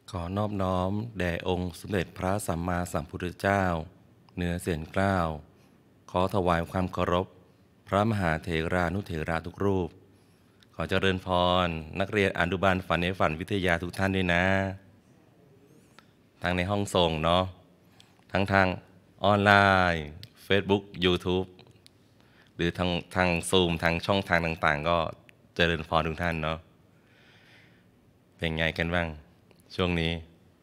ขอนอบน้อมแด่องค์สมเด็จพระสัมมาสัมพุทธเจ้าเหนือเสียนเกล้าขอถวายความเคารพพระมหาเถรานุเถระทุกรูปขอเจริญพรนักเรียนอนุบาลฝันในฝันวิทยาทุกท่านด้วยนะทั้งในห้องส่งเนาะทั้งทางออนไลน์ Facebook YouTube หรือทางซูมทางช่องทางต่างๆก็เจริญพรทุกท่านเนาะเป็นไงกันบ้างช่วงนี้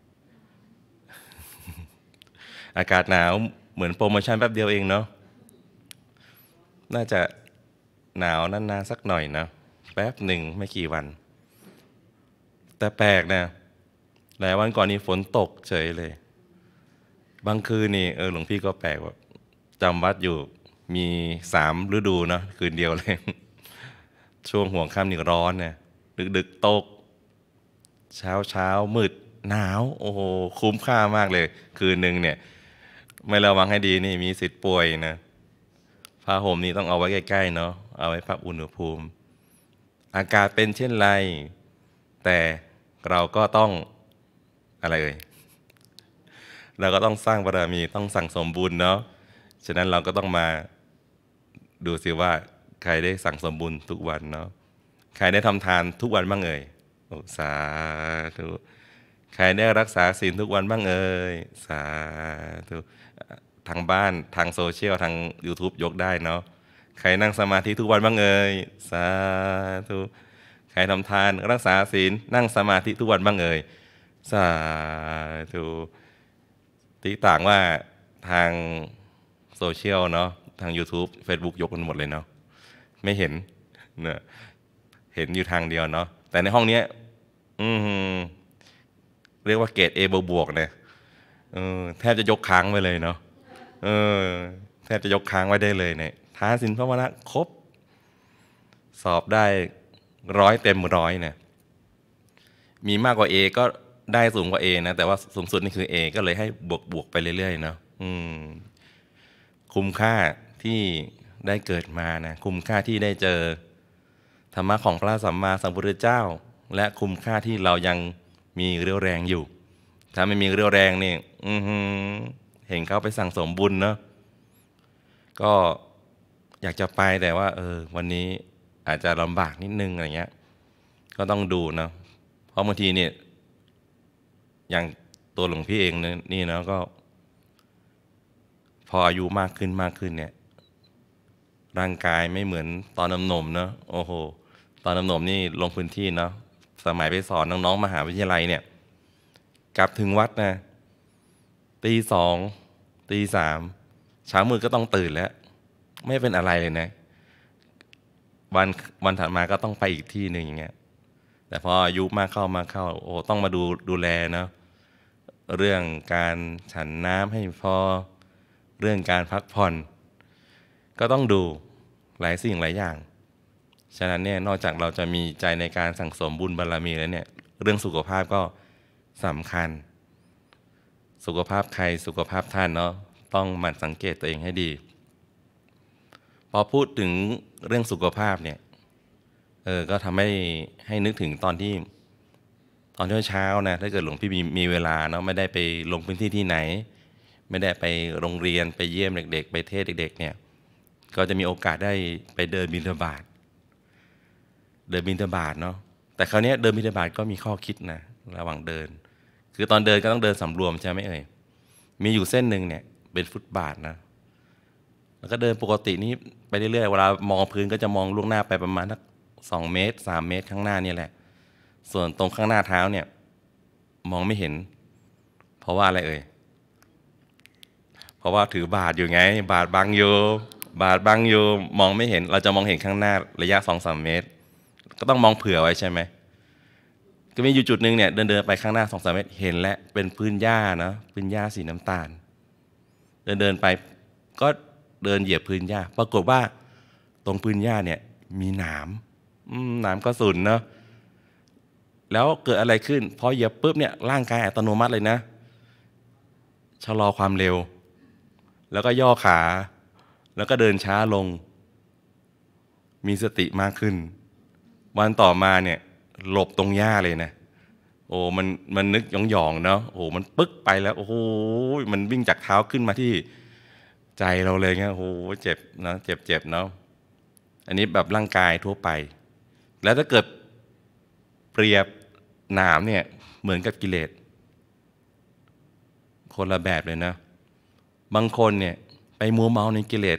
อากาศหนาวเหมือนโปรโมชั่นแป๊บเดียวเองเนาะน่าจะหนาวนานๆสักหน่อยนะแป๊บหนึ่งไม่กี่วันแต่แปลกนะหลายวันก่อนนี้ฝนตกเฉยเลยบางคืนนี่หลวงพี่ก็แปลกว่าจำวัดอยู่มี3 ฤดูเนาะคืนเดียวเลย ช่วงหัวค่ำนี่ร้อนเนี่ยดึกๆตกเช้ามืดหนาวโอ้โหคุ้มค่ามากเลยคืนหนึ่งเนี่ยไม่ระวังให้ดีนี่มีสิทธิ์ป่วยนะผ้าห่มนี่ต้องเอาไว้ใกล้ๆเนาะเอาไว้ปรับอุณหภูมิอากาศเป็นเช่นไรแต่เราก็ต้องอะไรเราก็ต้องสร้างบารมีต้องสั่งสมบุญเนาะฉะนั้นเราก็ต้องมาดูสิว่าใครได้สั่งสมบุญทุกวันเนาะใครได้ทำทานทุกวันบ้างโอ้สาธุใครได้รักษาศีลทุกวันบ้างสาธุทางบ้านทางโซเชียลทาง YouTube ยกได้เนาะใครนั่งสมาธิทุกวันบ้างสาธุใครทำทานรักษาศีลนั่งสมาธิทุกวันบ้างสาธุที่ต่างว่าทางโซเชียลเนาะทาง YouTube Facebook ยกกันหมดเลยเนาะไม่เห็นเนะเห็นอยู่ทางเดียวเนาะแต่ในห้องนี้เรียกว่าเกรด A บวกเนี่ยแทบจะยกค้างไว้เลยเนาะแทบจะยกค้างไว้ได้เลยเนี่ยทานศีลภาวนาครบสอบได้100เต็ม100เนี่ยมีมากกว่า A ก็ได้สูงกว่า A นะแต่ว่าสูงสุดนี่คือ A ก็เลยให้บวกไปเรื่อยๆเนาะคุ้มค่าที่ได้เกิดมานะคุ้มค่าที่ได้เจอธรรมะของพระสัมมาสัมพุทธเจ้าและคุ้มค่าที่เรายังมีเรี่ยวแรงอยู่ถ้าไม่มีเรี่ยวแรงนี่เห็นเขาไปสั่งสมบุญเนาะก็อยากจะไปแต่ว่าวันนี้อาจจะลำบากนิดนึงอะไรเงี้ยก็ต้องดูเนาะเพราะบางทีเนี่ยอย่างตัวหลวงพี่เองนี่เนาะก็พออายุมากขึ้นเนี่ยร่างกายไม่เหมือนตอนหนุ่มๆเนาะโอ้โหตอนหนุ่มๆนี่ลงพื้นที่เนาะสมัยไปสอนน้องๆมหาวิทยาลัยเนี่ยกลับถึงวัดนะตี 2ตี 3เช้ามืดก็ต้องตื่นแล้วไม่เป็นอะไรเลยนะวันถัดมาก็ต้องไปอีกที่หนึ่งอย่างเงี้ยแต่พออายุมากเข้าโอ้ต้องมาดูแลเนาะเรื่องการฉันน้ำให้พอเรื่องการพักผ่อนก็ต้องดูหลายสิ่งหลายอย่างฉะนั้นเนี่ยนอกจากเราจะมีใจในการสั่งสมบุญบารมีแล้วเนี่ยเรื่องสุขภาพก็สำคัญสุขภาพใครสุขภาพท่านเนาะต้องหมั่นสังเกตตัวเองให้ดีพอพูดถึงเรื่องสุขภาพเนี่ยก็ทำให้นึกถึงตอนเช้านะถ้าเกิดหลวงพี่มีเวลาเนาะไม่ได้ไปลงพื้นที่ที่ไหนไม่ได้ไปโรงเรียนไปเยี่ยมเด็กๆไปเทศเด็กๆเนี่ยก็จะมีโอกาสได้ไปเดินบิณฑบาตเนาะแต่คราวนี้เดินบิณฑบาตก็มีข้อคิดนะระหว่างเดินคือตอนเดินก็ต้องเดินสำรวมใช่ไหมมีอยู่เส้นหนึ่งเนี่ยเป็นฟุตบาทนะแล้วก็เดินปกตินี้ไปเรื่อยๆเวลามองพื้นก็จะมองล่วงหน้าไปประมาณสัก2 เมตร 3 เมตรข้างหน้านี่แหละส่วนตรงข้างหน้าเท้าเนี่ยมองไม่เห็นเพราะว่าอะไรเพราะว่าถือบาทอยู่ไงบาทบังอยู่มองไม่เห็นเราจะมองเห็นข้างหน้าระยะ 2-3 เมตรก็ต้องมองเผื่อไว้ใช่ไหมก็มีอยู่จุดหนึ่งเนี่ยเดินไปข้างหน้า 2-3 เมตรเห็นแล้วเป็นพื้นหญ้านะพื้นหญ้าสีน้ำตาลเดินไปก็เดินเหยียบพื้นหญ้าปรากฏว่าตรงพื้นหญ้าเนี่ยมีหนามกระสุนเนาะแล้วเกิดอะไรขึ้นพอเหยียบปุ๊บเนี่ยร่างกายอัตโนมัติเลยนะชะลอความเร็วแล้วก็ย่อขาแล้วก็เดินช้าลงมีสติมากขึ้นวันต่อมาเนี่ยหลบตรงหญ้าเลยนะโอ้มันนึกหยองๆเนาะโอ้มันปึ๊กไปแล้วโอ้โหมันวิ่งจากเท้าขึ้นมาที่ใจเราเลยเงี้ยโอ้โหเจ็บนะเจ็บเนาะอันนี้แบบร่างกายทั่วไปแล้วถ้าเกิดเปรียบหนามเนี่ยเหมือนกับกิเลสคนละแบบเลยนะบางคนเนี่ยไปมัวเมาในกิเลส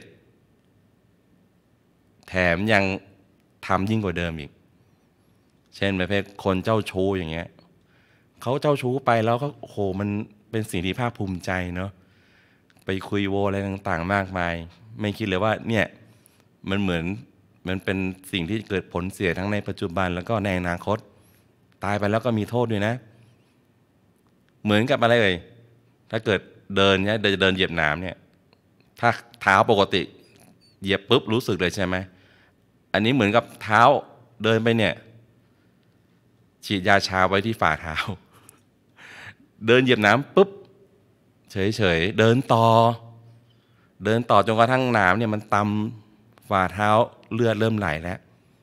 แถมยังทำยิ่งกว่าเดิมอีกเช่นประเภทคนเจ้าชู้อย่างเงี้ยเขาเจ้าชู้ไปแล้วก็โหมันเป็นสิ่งที่ภาคภูมิใจเนาะไปคุยโวอะไรต่างๆมากมายไม่คิดเลยว่าเนี่ยมันเหมือนมันเป็นสิ่งที่เกิดผลเสียทั้งในปัจจุบันแล้วก็ในอนาคตตายไปแล้วก็มีโทษด้วยนะเหมือนกับอะไรเลยถ้าเกิดเดินเนี่ยเดินเหยียบน้ำเนี่ยถ้าเท้าปกติเหยียบปุ๊บรู้สึกเลยใช่ไหมอันนี้เหมือนกับเท้าเดินไปเนี่ยฉีดยาชาไว้ที่ฝ่าเท้าเดินเหยียบน้ำปุ๊บเฉยๆเดินต่อจนกระทั่งน้ำเนี่ยมันตำฝ่าเท้าเลือดเริ่มไหลแล้ว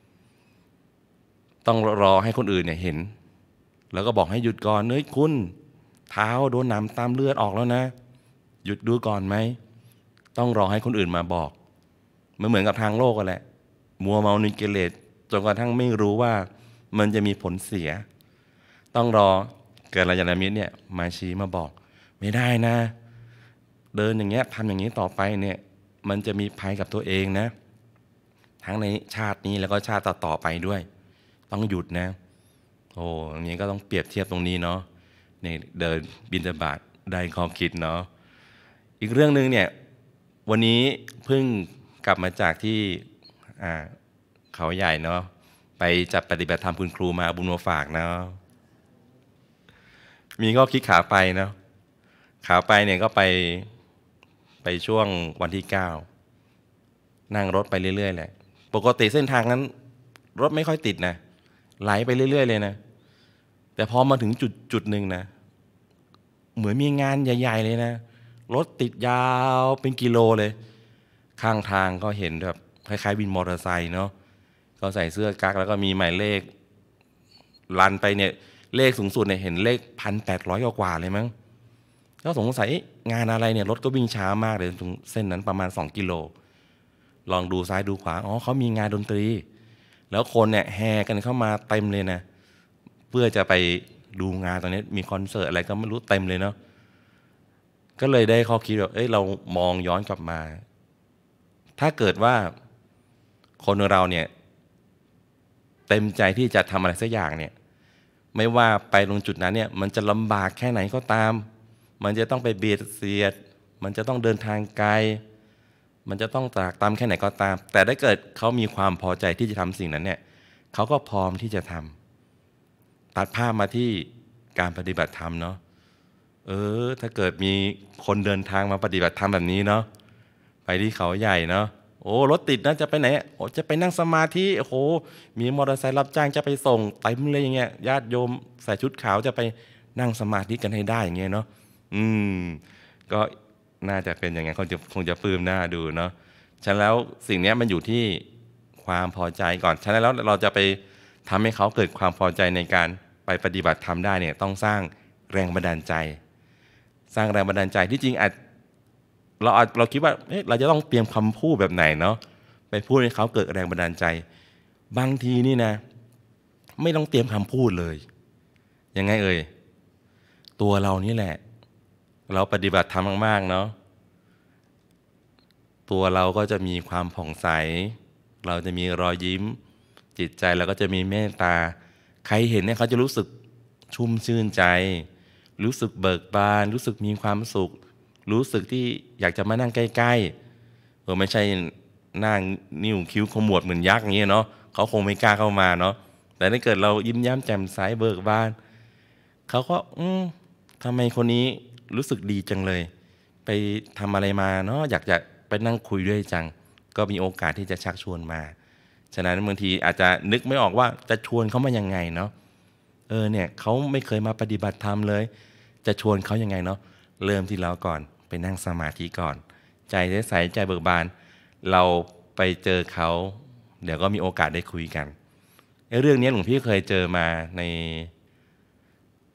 ต้องรอให้คนอื่นเนี่ยเห็นแล้วก็บอกให้หยุดก่อนเฮ้ยคุณเท้าโดนน้ำตำเลือดออกแล้วนะหยุดดูก่อนไหมต้องรอให้คนอื่นมาบอกมันเหมือนกับทางโลกกันแหละมัวเมาในกิเลสจนกระทั่งไม่รู้ว่ามันจะมีผลเสียต้องรอกัลยาณมิตรเนี่ยมาชี้มาบอกไม่ได้นะเดินอย่างเงี้ยทำอย่างนี้ต่อไปเนี่ยมันจะมีภัยกับตัวเองนะทั้งในชาตินี้แล้วก็ชาติต่อๆไปด้วยต้องหยุดนะโอ้อย่างนี้ก็ต้องเปรียบเทียบตรงนี้เนาะในเดินบิณฑบาตได้ข้อคิดเนาะอีกเรื่องนึงเนี่ยวันนี้เพิ่งกลับมาจากที่เขาใหญ่เนาะไปจัดปฏิบัติธรรมคุณครูมาบุญมาฝากเนาะมีข้อคิดขาไปเนาะขาไปเนี่ยก็ไปช่วงวันที่9นั่งรถไปเรื่อยๆแหละปกติเส้นทางนั้นรถไม่ค่อยติดนะไหลไปเรื่อยๆเลยนะแต่พอมาถึงจุดหนึ่งนะเหมือนมีงานใหญ่ๆเลยนะรถติดยาวเป็นกิโลเลยข้างทางก็เห็นแบบคล้ายๆวินมอเตอร์ไซค์เนาะเขาใส่เสื้อกั๊กแล้วก็มีหมายเลขรันไปเนี่ยเลขสูงสุดเนี่ยเห็นเลข1,800กว่าเลยมั้งก็สงสัยงานอะไรเนี่ยรถก็วิ่งช้ามากเลยตรงเส้นนั้นประมาณ2 กิโลลองดูซ้ายดูขวาอ๋อเขามีงานดนตรีแล้วคนเนี่ยแห่กันเข้ามาเต็มเลยนะเพื่อจะไปดูงานตอนนี้มีคอนเสิร์ตอะไรก็ไม่รู้เต็มเลยเนาะก็เลยได้ข้อคิดว่าเอ้ยเรามองย้อนกลับมาถ้าเกิดว่าคนเราเนี่ยเต็มใจที่จะทำอะไรสักอย่างเนี่ยไม่ว่าไปตรงจุดนั้นเนี่ยมันจะลำบากแค่ไหนก็ตามมันจะต้องไปเบียดเสียดมันจะต้องเดินทางไกลมันจะต้องตรากตรำแค่ไหนก็ตามแต่ถ้าเกิดเขามีความพอใจที่จะทำสิ่งนั้นเนี่ยเขาก็พร้อมที่จะทำตัดภาพมาที่การปฏิบัติธรรมเนาะถ้าเกิดมีคนเดินทางมาปฏิบัติธรรมแบบนี้เนาะไปที่เขาใหญ่เนาะโอ้รถติดนะจะไปไหนโอ้จะไปนั่งสมาธิโอ้โหมีมอเตอร์ไซค์รับจ้างจะไปส่งเต็มเลยอย่างเงี้ยญาติโยมใส่ชุดขาวจะไปนั่งสมาธิกันให้ได้อย่างเงี้ยเนาะก็น่าจะเป็นอย่างงั้นคงจะปลื้มหน้าดูเนาะฉะนั้นแล้วสิ่งนี้มันอยู่ที่ความพอใจก่อนฉะนั้นแล้วเราจะไปทำให้เขาเกิดความพอใจในการไปปฏิบัติธรรมได้เนี่ยต้องสร้างแรงบันดาลใจสร้างแรงบันดาลใจที่จริงเราคิดว่าเราจะต้องเตรียมคำพูดแบบไหนเนาะไปพูดให้เขาเกิดแรงบันดาลใจบางทีนี่นะไม่ต้องเตรียมคำพูดเลยยังไงตัวเรานี่แหละเราปฏิบัติธรรมมากๆเนาะตัวเราก็จะมีความผ่องใสเราจะมีรอยยิ้มจิตใจเราก็จะมีเมตตาใครเห็นเนี่ยเขาจะรู้สึกชุ่มชื่นใจรู้สึกเบิกบานรู้สึกมีความสุขรู้สึกที่อยากจะมานั่งใกล้ๆไม่ใช่นั่งนิ้วคิ้วขมวดเหมือนยักษ์อย่างเงี้ยเนาะเขาคงไม่กล้าเข้ามาเนาะแต่ถ้าเกิดเรายิ้มแย้มแจ่มใสเบิกบานเขาก็ทำไมคนนี้รู้สึกดีจังเลยไปทำอะไรมาเนาะอยากจะไปนั่งคุยด้วยจังก็มีโอกาสที่จะชักชวนมาฉะนั้นบางทีอาจจะนึกไม่ออกว่าจะชวนเขามายังไงเนาะเนี่ยเขาไม่เคยมาปฏิบัติธรรมเลยจะชวนเขายังไงเนาะเริ่มที่เราก่อนไปนั่งสมาธิก่อนใจใสใจเบิกบานเราไปเจอเขาเดี๋ยวก็มีโอกาสได้คุยกันเรื่องนี้หลวงพี่เคยเจอมาใน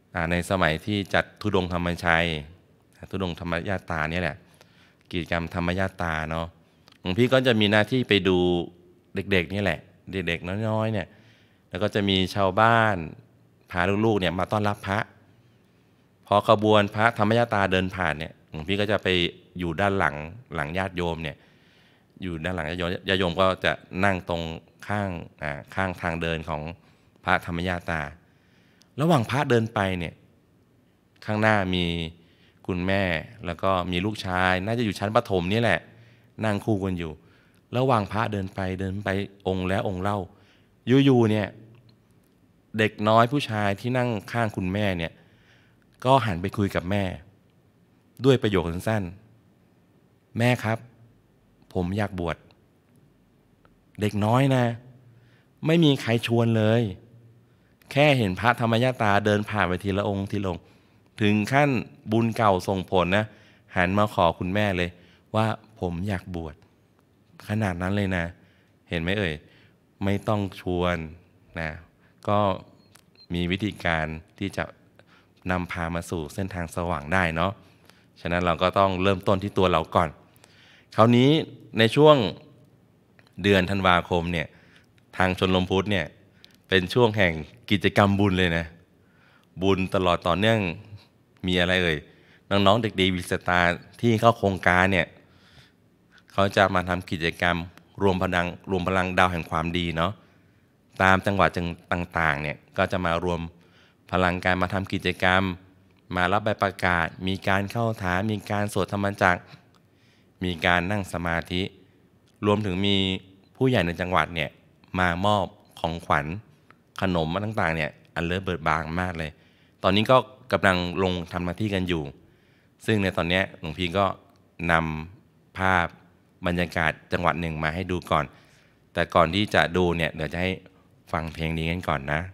ในสมัยที่จัดธุดงค์ธรรมชัยธุดงค์ธรรมญาตราเนี่ยแหละกิจกรรมธรรมญาตราเนาะหลวงพี่ก็จะมีหน้าที่ไปดูเด็กๆนี่แหละเด็กๆน้อยๆเนี่ยแล้วก็จะมีชาวบ้านพาลูกๆเนี่ยมาต้อนรับพระพอขบวนพระธรรมญาตราเดินผ่านเนี่ยหลวงพี่ก็จะไปอยู่ด้านหลังญาติโยมเนี่ยอยู่ด้านหลังญาติโยมก็จะนั่งตรงข้างทางเดินของพระธรรมญาตราระหว่างพระเดินไปเนี่ยข้างหน้ามีคุณแม่แล้วก็มีลูกชายน่าจะอยู่ชั้นประถมนี่แหละนั่งคู่กันอยู่ระหว่างพระเดินไปองค์แล้วองค์เล่าอยู่ๆเนี่ยเด็กน้อยผู้ชายที่นั่งข้างคุณแม่เนี่ยก็หันไปคุยกับแม่ด้วยประโยคสั้นๆแม่ครับผมอยากบวชเด็กน้อยนะไม่มีใครชวนเลยแค่เห็นพระธรรมญาตราเดินผ่านไปทีละองค์ทีละองค์ถึงขั้นบุญเก่าส่งผลนะหันมาขอคุณแม่เลยว่าผมอยากบวชขนาดนั้นเลยนะเห็นไหมเอ่ยไม่ต้องชวนนะก็มีวิธีการที่จะนำพามาสู่เส้นทางสว่างได้เนาะฉะนั้นเราก็ต้องเริ่มต้นที่ตัวเราก่อนคราวนี้ในช่วงเดือนธันวาคมเนี่ยทางชนลมพุทธเนี่ยเป็นช่วงแห่งกิจกรรมบุญเลยนะบุญตลอดต่อเนื่องมีอะไรเอ่ยน้องๆเด็กดีวิสตาที่เข้าโครงการเนี่ยเขาจะมาทำกิจกรรมรวมพลังดาวแห่งความดีเนาะตามจังหวัดต่างๆเนี่ยก็จะมารวมพลังการมาทำกิจกรรมมารับใบประกาศมีการเข้าฐานมีการสวดธรรมจักรมีการนั่งสมาธิรวมถึงมีผู้ใหญ่ในจังหวัดเนี่ยมามอบของขวัญขนมต่างๆเนี่ยอันเลิศเบิกบานมากเลยตอนนี้ก็กำลังลงทำหน้าที่กันอยู่ซึ่งในตอนนี้หลวงพี่ก็นำภาพบรรยากาศจังหวัดหนึ่งมาให้ดูก่อนแต่ก่อนที่จะดูเนี่ยเดี๋ยวจะให้ฟังเพลงนี้กันก่อนนะ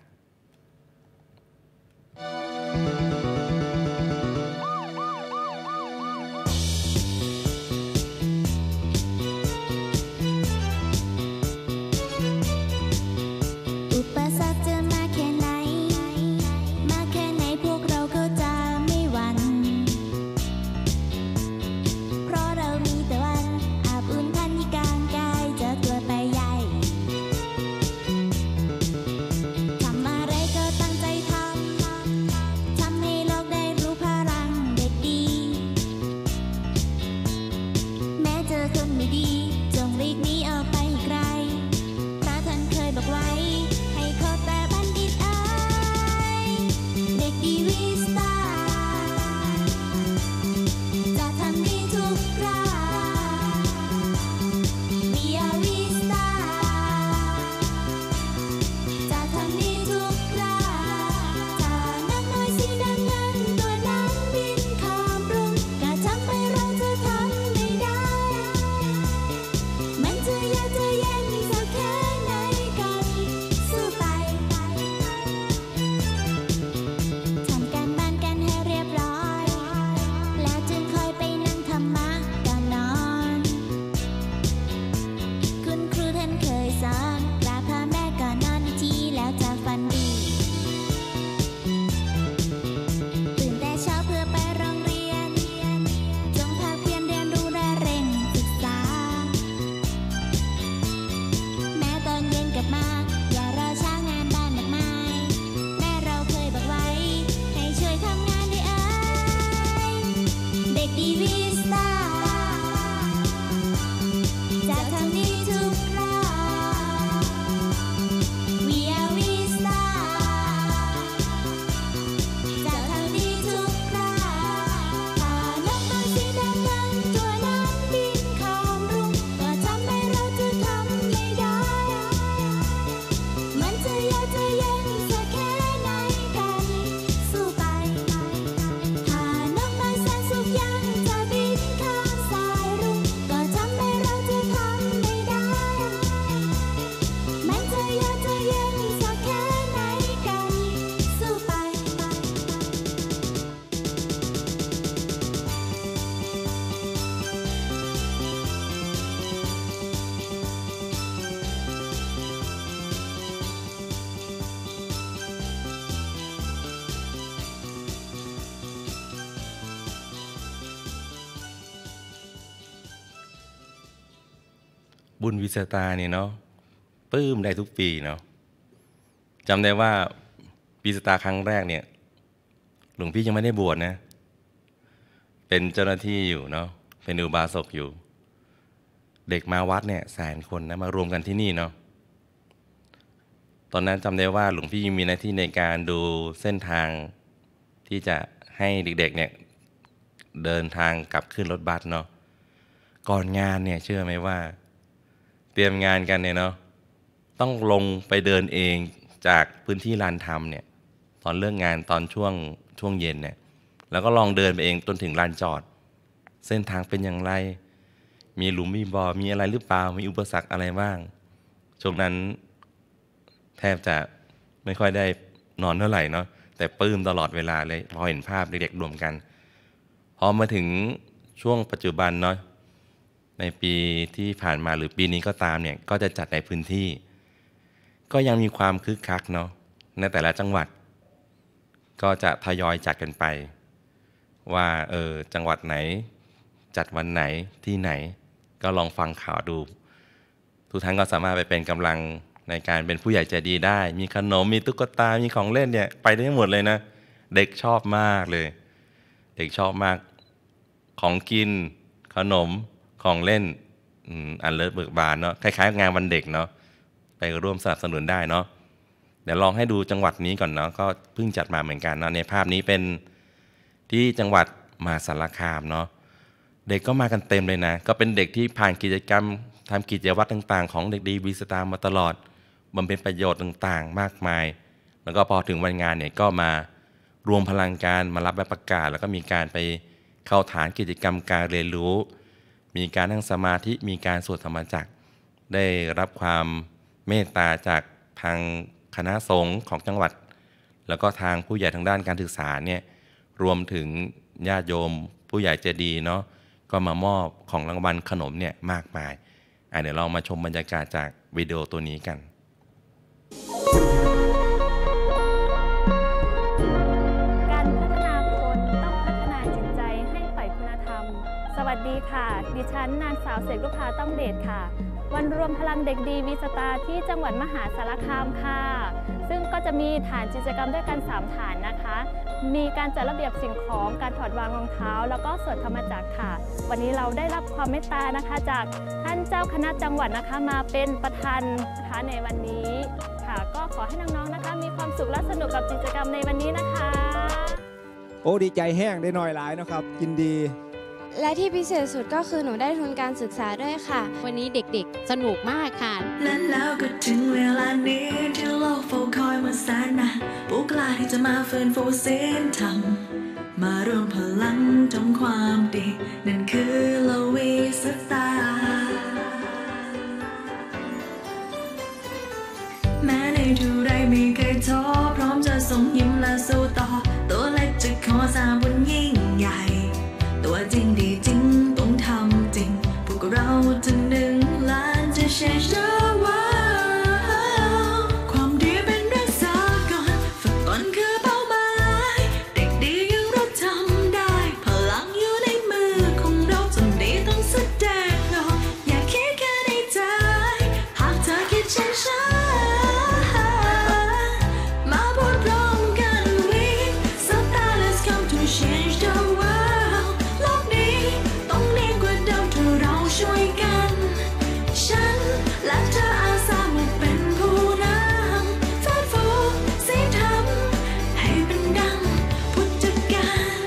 จะบิบุญวิสตาเนี่ยเนาะปลื้มได้ทุกปีเนาะจำได้ว่าวิสตาครั้งแรกเนี่ยหลวงพี่ยังไม่ได้บวชนะเป็นเจ้าหน้าที่อยู่เนาะเป็นอุบาสกอยู่เด็กมาวัดเนี่ย100,000 คนนะมารวมกันที่นี่เนาะตอนนั้นจำได้ว่าหลวงพี่มีหน้าที่ในการดูเส้นทางที่จะให้เด็กๆเนี่ยเดินทางกลับขึ้นรถบัสเนาะก่อนงานเนี่ยเชื่อไหมว่าเตรียมงานกันเนี่ยเนาะต้องลงไปเดินเองจากพื้นที่ลานธรรมเนี่ยตอนเลิกงานตอนช่วงเย็นเนี่ยแล้วก็ลองเดินไปเองจนถึงลานจอดเส้นทางเป็นอย่างไรมีหลุมมีบ่อมีอะไรหรือเปล่ามีอุปสรรคอะไรบ้างช่วงนั้นแทบจะไม่ค่อยได้นอนเท่าไหร่เนาะแต่ปลื้มตลอดเวลาเลยพอเห็นภาพเด็กๆรวมกันพอมาถึงช่วงปัจจุบันเนาะในปีที่ผ่านมาหรือปีนี้ก็ตามเนี่ยก็จะจัดในพื้นที่ก็ยังมีความคึกคักเนาะในแต่ละจังหวัดก็จะทยอยจัดกันไปว่าจังหวัดไหนจัดวันไหนที่ไหนก็ลองฟังข่าวดูทุกท่านก็สามารถไปเป็นกำลังในการเป็นผู้ใหญ่ใจดีได้มีขนมมีตุ๊กตามีของเล่นเนี่ยไปได้หมดเลยนะเด็กชอบมากเลยเด็กชอบมากของกินขนมของเล่นอันเลิศเบิกบานเนาะคล้ายๆงานวันเด็กเนาะไปร่วมสนับสนุนได้เนาะเดี๋ยวลองให้ดูจังหวัดนี้ก่อนเนาะก็เพิ่งจัดมาเหมือนกันเนาะในภาพนี้เป็นที่จังหวัดมหาสารคามเนาะเด็กก็มากันเต็มเลยนะก็เป็นเด็กที่ผ่านกิจกรรมทำกิจวัตรต่างๆของเด็กดีวีสตาร์มาตลอดบำเพ็ญประโยชน์ต่างๆมากมายแล้วก็พอถึงวันงานเนี่ยก็มารวมพลังการมารับใบประกาศแล้วก็มีการไปเข้าฐานกิจกรรมการเรียนรู้มีการนั่งสมาธิมีการสวดธรรมจักรได้รับความเมตตาจากทางคณะสงฆ์ของจังหวัดแล้วก็ทางผู้ใหญ่ทางด้านการศึกษาเนี่ยรวมถึงญาติโยมผู้ใหญ่ใจดีเนาะก็มามอบของรางวัลขนมเนี่ยมากมายเดี๋ยวเรามาชมบรรยากาศจากวิดีโอตัวนี้กันการพัฒนาคนต้องพัฒนาจิตใจให้ใฝ่คุณธรรมสวัสดีค่ะดิฉันนางสาวเสกรุภาต้องเดชค่ะวันรวมพลังเด็กดีวีสตาร์ที่จังหวัดมหาสารคามค่ะซึ่งก็จะมีฐานกิจกรรมด้วยกัน3ฐานนะคะมีการจัดระเบียบสิ่งของการถอดวางรองเท้าแล้วก็สวดธรรมจักรค่ะวันนี้เราได้รับความเมตตานะคะจากท่านเจ้าคณะจังหวัดนะคะมาเป็นประธานนะคะในวันนี้ค่ะก็ขอให้น้องๆนะคะมีความสุขและสนุกกับกิจกรรมในวันนี้นะคะโอ้ดีใจแห้งได้หน่อยหลายนะครับยินดีและที่พิเศษสุดก็คือหนูได้ทุนการศึกษาด้วยค่ะวันนี้เด็กๆสนุกมากค่ะและแล้วก็ถึงเวลานี้ที่โลกเฝ้าคอยมาแสนนานผู้กล้าที่จะมาฟื้นฟูศีลธรรมมารวมพลังทำความดีนั่นคือลวีสตาแม้ในทุกไรไม่เคยท้อพร้อมจะส่งยิ้มและสู้ต่อตัวเล็กจะขอสร้างบุญยิ่งใหญ่ตัวจริงดีจริงต้องทำจริงพวกเราจะ1 ล้านจะ change the world ความดีเป็นเรื่องสากลฝึกตนคือเป้าหมายเด็กดียังรับทำได้พลังอยู่ในมือของเราจนดีต้องแสดงออกอย่าคิดแค่ในใจหากเธอคิดเช่นฉันมาพูดพร้อมกัน We Star let's come to change the worldช่วยกันฉันและเธออาสามาเป็นผู้นำฟื้นฟูศีลธรรมให้เป็นดังพุทธการ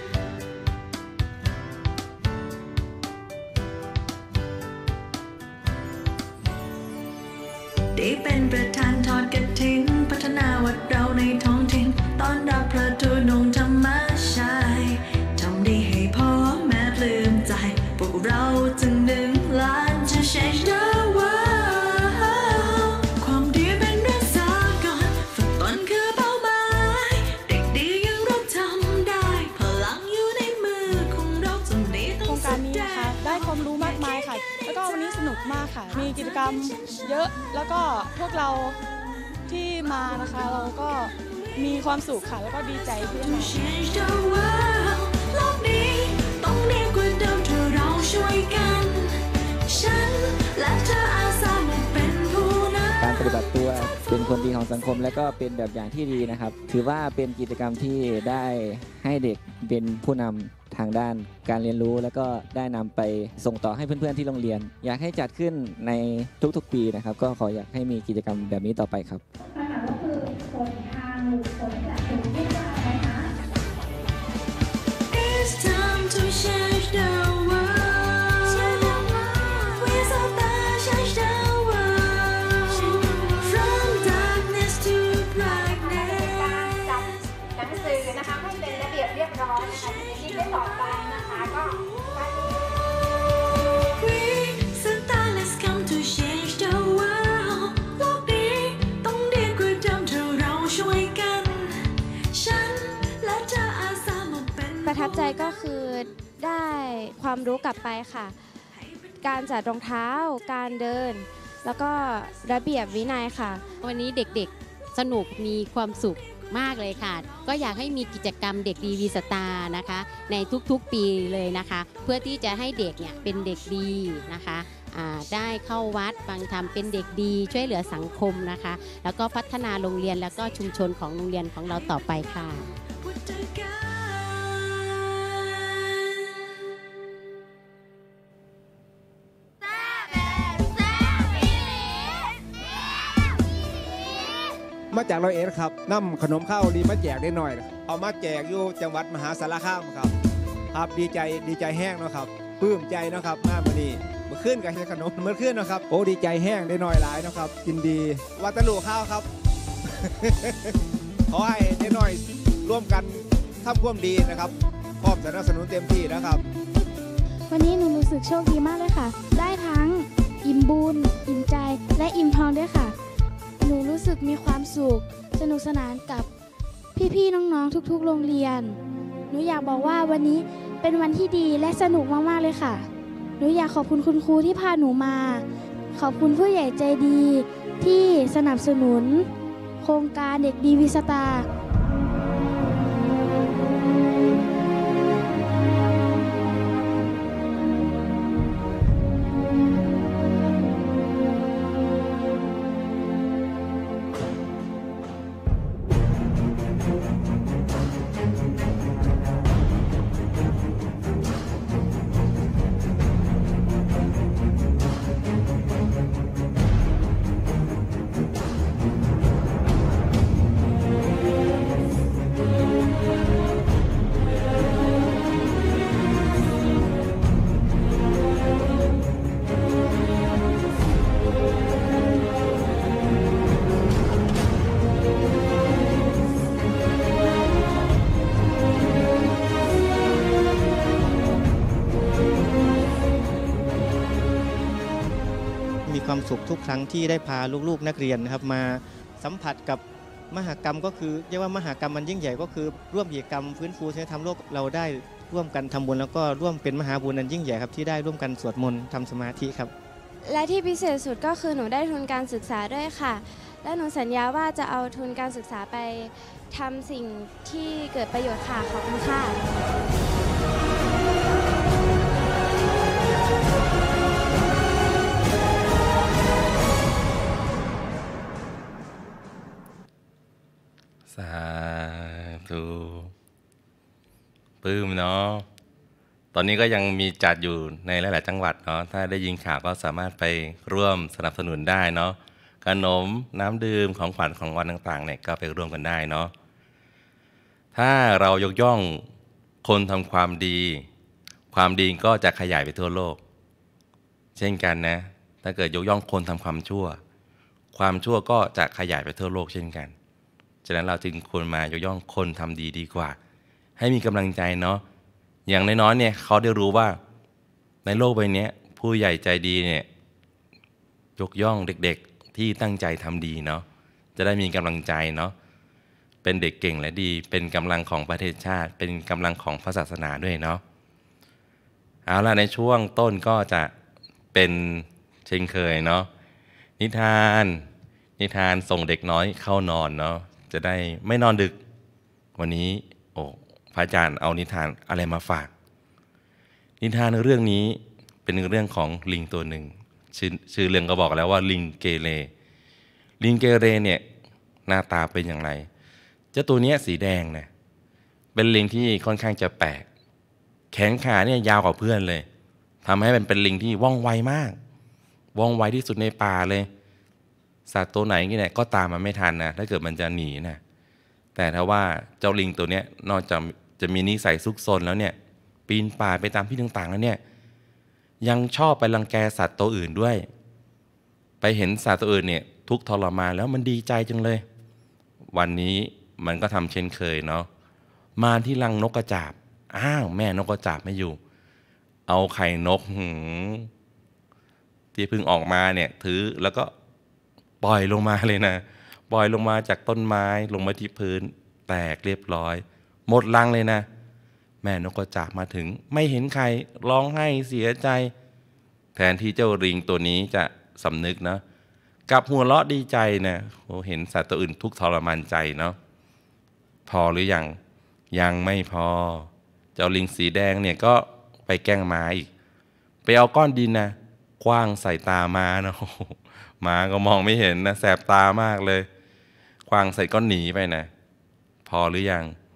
ได้เป็นประธานทอดกฐินพัฒนาวัดเราในท้องถิ่นต้อนรับพระธุดงค์ธรรมชายทำดีให้พ่อแม่ปลื้มใจพวกเราจึง1 ล้านจะ change the world ความดีเป็นเรื่องสากลฝึกตนคือเป้าหมายเด็กดียังรับทำได้พลังอยู่ในมือของเราจนดีต้องแสดงโครงการนี้นะคะได้ความรู้มากมายค่ะแล้วก็วันนี้สนุกมากค่ะมีกิจกรรมเยอะแล้วก็พวกเราที่มานะคะเราก็มีความสุขค่ะแล้วก็ดีใจที่ได้มาโลกนี้ต้องดีกว่าเดิมถ้าเราช่วยกันฉันและเธอฏิบัติตัวเป็นคนดีของสังคมและก็เป็นแบบอย่างที่ดีนะครับถือว่าเป็นกิจกรรมที่ได้ให้เด็กเป็นผู้นำทางด้านการเรียนรู้แล้วก็ได้นำไปส่งต่อให้เพื่อนๆที่โรงเรียนอยากให้จัดขึ้นในทุกๆปีนะครับก็ขออยากให้มีกิจกรรมแบบนี้ต่อไปครับ It's time to change the world. We start change the world. From darkness to brightness. หนังสือนะคะให้เป็นระเบียบเรียบร้อยนะคะยิ่งได้ต่อไปนะคะก็ We start let's come to change the world. โลกนี้ต้องดีกว่าเดิมถ้าเราช่วยกันฉันและเธออาสามาเป็นประทับใจก็คือได้ความรู้กลับไปค่ะ การจัดรองเท้า การเดิน แล้วก็ระเบียบวินัยค่ะวันนี้เด็กๆสนุกมีความสุขมากเลยค่ะก็อยากให้มีกิจกรรมเด็กดีวีสตาร์นะคะในทุกๆปีเลยนะคะเพื่อที่จะให้เด็กเนี่ยเป็นเด็กดีนะคะได้เข้าวัดฟังธรรมเป็นเด็กดีช่วยเหลือสังคมนะคะแล้วก็พัฒนาโรงเรียนแล้วก็ชุมชนของโรงเรียนของเราต่อไปค่ะมาจากร้อยเอ็ดครับนำขนมข้าวดีมาแจกได้หน่อยเอามาแจกอยู่จังหวัดมหาสารคามครับดีใจแห้งเนาะครับปลื้มใจเนาะครับมาวันนี้เมื่อคืนกับขนมเมื่อคืนเนาะครับโอ้ดีใจแห้งได้หน่อยหลายเนาะครับกินดีวัตลุข้าวครับ ขอให้ได้หน่อยร่วมกันทำความดีนะครับพร้อมสนับสนุนเต็มที่นะครับวันนี้หนูรู้สึกโชคดีมากเลยค่ะได้ทั้งอิ่มบุญอิ่มใจและอิ่มทองด้วยค่ะหนูรู้สึกมีความสุขสนุกสนานกับพี่ๆน้องๆทุกๆโรงเรียนหนูอยากบอกว่าวันนี้เป็นวันที่ดีและสนุกมากๆเลยค่ะหนูอยากขอบคุณคุณครูที่พาหนูมาขอบคุณผู้ใหญ่ใจดีที่สนับสนุนโครงการเด็กดีวีสตาร์มีความสุขทุกครั้งที่ได้พาลูกๆนักเรียนนะครับมาสัมผัสกับมหกรรมก็คือเรียกว่ามหกรรมมันยิ่งใหญ่ก็คือร่วมกิจกรรมฟื้นฟูวัฒนธรรมโลกเราได้ร่วมกันทำบุญแล้วก็ร่วมเป็นมหาบุญอันยิ่งใหญ่ครับที่ได้ร่วมกันสวดมนต์ทำสมาธิครับและที่พิเศษสุดก็คือหนูได้ทุนการศึกษาด้วยค่ะและหนูสัญญาว่าจะเอาทุนการศึกษาไปทำสิ่งที่เกิดประโยชน์ค่ะขอบคุณค่ะสาธุปลื้มเนาะตอนนี้ก็ยังมีจัดอยู่ในหลายๆจังหวัดเนาะถ้าได้ยินข่าวก็สามารถไปร่วมสนับสนุนได้เนาะขนมน้ำดื่มของขวัญของวันต่างๆเนี่ยก็ไปร่วมกันได้เนาะถ้าเรายกย่องคนทำความดีความดีก็จะขยายไปทั่วโลกเช่นกันนะถ้าเกิดยกย่องคนทำความชั่วความชั่วก็จะขยายไปทั่วโลกเช่นกันฉะนั้นเราจึงควรมายกย่องคนทำดีดีกว่าให้มีกำลังใจเนาะอย่างน้อยๆเนี่ยเขาได้รู้ว่าในโลกใบนี้ผู้ใหญ่ใจดีเนี่ยยกย่องเด็กๆที่ตั้งใจทำดีเนาะจะได้มีกำลังใจเนาะเป็นเด็กเก่งและดีเป็นกำลังของประเทศชาติเป็นกำลังของพระศาสนาด้วยเนาะเอาล่ะในช่วงต้นก็จะเป็นเช่นเคยเนาะนิทานส่งเด็กน้อยเข้านอนเนาะจะได้ไม่นอนดึกวันนี้พระอาจารย์เอานิทานอะไรมาฝากนิทานเรื่องนี้เป็นเรื่องของลิงตัวหนึ่งชื่อเรื่องก็บอกแล้วว่าลิงเกเรลิงเกเรเนี่ยหน้าตาเป็นอย่างไรเจ้าตัวเนี้ยสีแดงนะเป็นลิงที่ค่อนข้างจะแปลกแขนขาเนี่ยยาวกว่าเพื่อนเลยทำให้มันเป็นลิงที่ว่องไวมากว่องไวที่สุดในป่าเลยสัตว์ตัวไหนนี่แหละก็ตามมันไม่ทันนะถ้าเกิดมันจะหนีนะแต่ถ้าว่าเจ้าลิงตัวเนี้ยนอกจากจะมีนิสัยซุกซนแล้วเนี่ยปีนป่าไปตามที่ต่างๆแล้วเนี่ยยังชอบไปรังแกสัตว์ตัวอื่นด้วยไปเห็นสัตว์ตัวอื่นเนี่ยทุกข์ทรมานแล้วมันดีใจจังเลยวันนี้มันก็ทำเช่นเคยเนาะมาที่รังนกกระจาบอ้าวแม่นกกระจาบไม่อยู่เอาไข่นกที่เพิ่งออกมาเนี่ยถือแล้วก็ปล่อยลงมาเลยนะปล่อยลงมาจากต้นไม้ลงมาที่พื้นแตกเรียบร้อยหมดรังเลยนะแม่นกกระจาบมาถึงไม่เห็นใครร้องไห้เสียใจแทนที่เจ้าลิงตัวนี้จะสำนึกนะกับหัวเราะดีใจนะโอ้เห็นสัตว์ตัวอื่นทุกข์ทรมานใจเนาะพอหรือยังไม่พอเจ้าลิงสีแดงเนี่ยก็ไปแกล้งม้าอีกไปเอาก้อนดินนะกว้างใส่ตาม้านะม้าก็มองไม่เห็นนะแสบตามากเลยกว้างใส่ก็หนีไปนะพอหรือ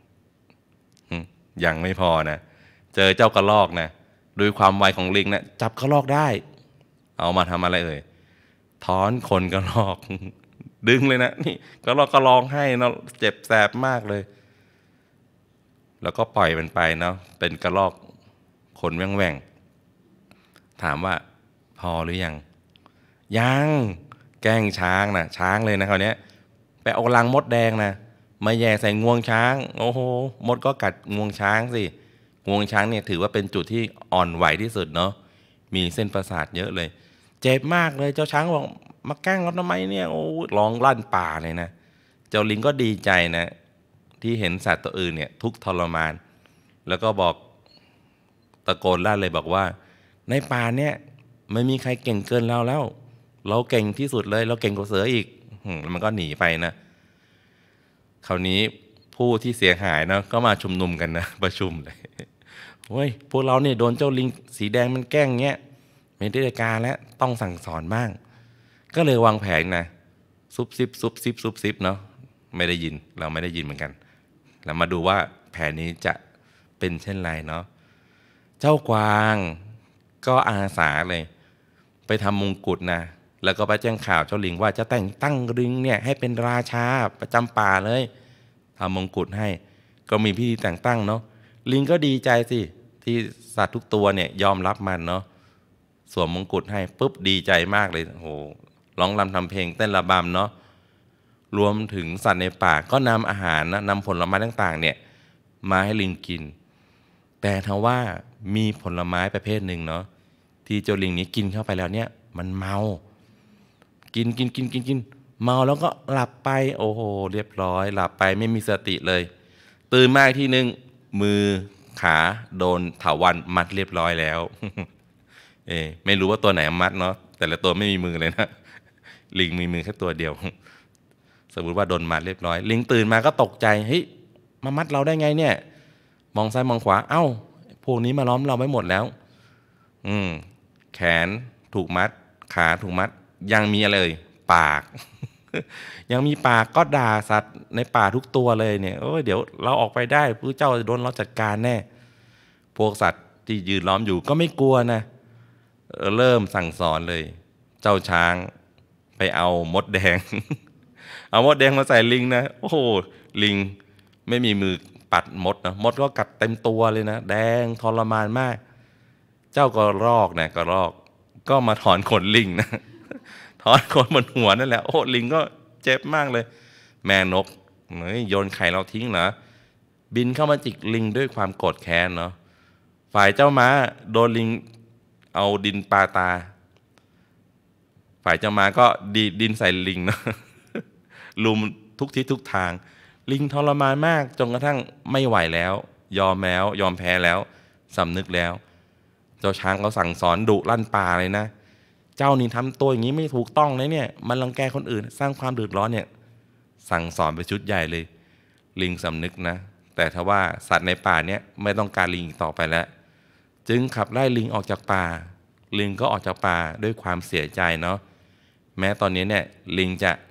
ยังไม่พอนะเจอเจ้ากระรอกนะด้วยความไวของลิงนะจับกระรอกได้เอามาทำอะไรเอ่ยถอนขนกระรอกดึงเลยนะนี่กระรอกก็ร้องให้เนาะเจ็บแสบมากเลยแล้วก็ปล่อยมันไปเนาะเป็นกระรอกขนแหว่งถามว่าพอหรือยังแกล้งช้างนะช้างเลยนะคราวนี้ไปเอารังมดแดงนะมาแย่ใส่งวงช้างโอ้โหมดก็กัดงวงช้างสิงวงช้างเนี่ยถือว่าเป็นจุดที่อ่อนไหวที่สุดเนาะมีเส้นประสาทเยอะเลยเจ็บมากเลยเจ้าช้างบอกมาแกล้งเราทำไมเนี่ยโอ้ร้องลั่นป่าเลยนะเจ้าลิงก็ดีใจนะที่เห็นสัตว์ตัวอื่นเนี่ยทุกข์ทรมานแล้วก็บอกตะโกนลั่นเลยบอกว่าในป่าเนี่ยไม่มีใครเก่งเกินเราแล้วเราเก่งที่สุดเลยเราเก่งกว่าเสืออีกแล้วมันก็หนีไปนะคราวนี้ผู้ที่เสียหายนะก็มาชุมนุมกันนะประชุมเลยโอ้ยพวกเราเนี่ยโดนเจ้าลิงสีแดงมันแกล้งเงี้ยไม่ได้การแล้วต้องสั่งสอนบ้างก็เลยวางแผนนะซุบซิบเนาะไม่ได้ยินเราไม่ได้ยินเหมือนกันเรามาดูว่าแผนนี้จะเป็นเช่นไรเนาะเจ้ากวางก็อาสาเลยไปทำมงกุฎนะแล้วก็ไปแจ้งข่าวเจ้าลิงว่าจะแต่งตั้งลิงเนี่ยให้เป็นราชาประจำป่าเลยทำมงกุฎให้ก็มีพิธีแต่งตั้งเนาะลิงก็ดีใจสิที่สัตว์ทุกตัวเนี่ยยอมรับมันเนาะสวมมงกุฎให้ปุ๊บดีใจมากเลยโอ้ร้องรำทำเพลงเต้นระบำเนาะรวมถึงสัตว์ในป่าก็นำอาหารนะนำผลไม้ต่างๆเนี่ยมาให้ลิงกินแต่ทว่ามีผลไม้ประเภทหนึ่งเนาะที่เจ้าลิงนี้กินเข้าไปแล้วเนี่ยมันเมากินเมาแล้วก็หลับไปโอ้โหเรียบร้อยหลับไปไม่มีสติเลยตื่นมาอีกทีนึงมือขาโดนเถาวัลย์มัดเรียบร้อยแล้ว ไม่รู้ว่าตัวไหนมัดเนาะแต่ละตัวไม่มีมือเลยนะลิงมีมือแค่ตัวเดียวสมมติว่าโดนมัดเรียบร้อยลิงตื่นมาก็ตกใจเฮ้ยมามัดเราได้ไงเนี่ยมองซ้ายมองขวาเอ้าพวกนี้มาล้อมเราไว้หมดแล้วแขนถูกมัดขาถูกมัดยังมีอะไรปาก ยังมีปากก็ด่าสัตว์ในป่าทุกตัวเลยเนี่ยโอ้ยเดี๋ยวเราออกไปได้ผู้เจ้าจะโดนเราจัดการแน่พวกสัตว์ที่ยืนล้อมอยู่ก็ไม่กลัวนะเริ่มสั่งสอนเลยเจ้าช้างไปเอามดแดง เอามดแดงมาใส่ลิงนะโอ้โหลิงไม่มีมือปัดมดนะมดก็กัดเต็มตัวเลยนะแดงทรมานมากเจ้ากระรอกนะกระรอกก็มาถอนขนลิงนะ ถอนขนบนหัวนั่นแหละโอ้ลิงก็เจ็บมากเลยแม่นกโยนไข่เราทิ้งเหรอบินเข้ามาจิกลิงด้วยความโกรธแค้นเนาะฝ่ายเจ้าม้าโดนลิงเอาดินปาตาฝ่ายเจ้าม้าก็ดีดินใส่ลิงเนาะ ลุมทุกทิศทุกทางลิงทรมานมากจนกระทั่งไม่ไหวแล้วยอมแพ้แล้วสำนึกแล้วเจ้าช้างเขาสั่งสอนดุลั่นป่าเลยนะเจ้านี่ทำตัวอย่างนี้ไม่ถูกต้องเลยเนี่ยมันรังแกคนอื่นสร้างความเดือดร้อนเนี่ยสั่งสอนไปชุดใหญ่เลยลิงสำนึกนะแต่ทว่าสัตว์ในป่าเนี่ยไม่ต้องการลิงอีกต่อไปแล้วจึงขับไล่ลิงออกจากป่าลิงก็ออกจากป่าด้วยความเสียใจเนาะแม้ตอนนี้เนี่ยลิงจะ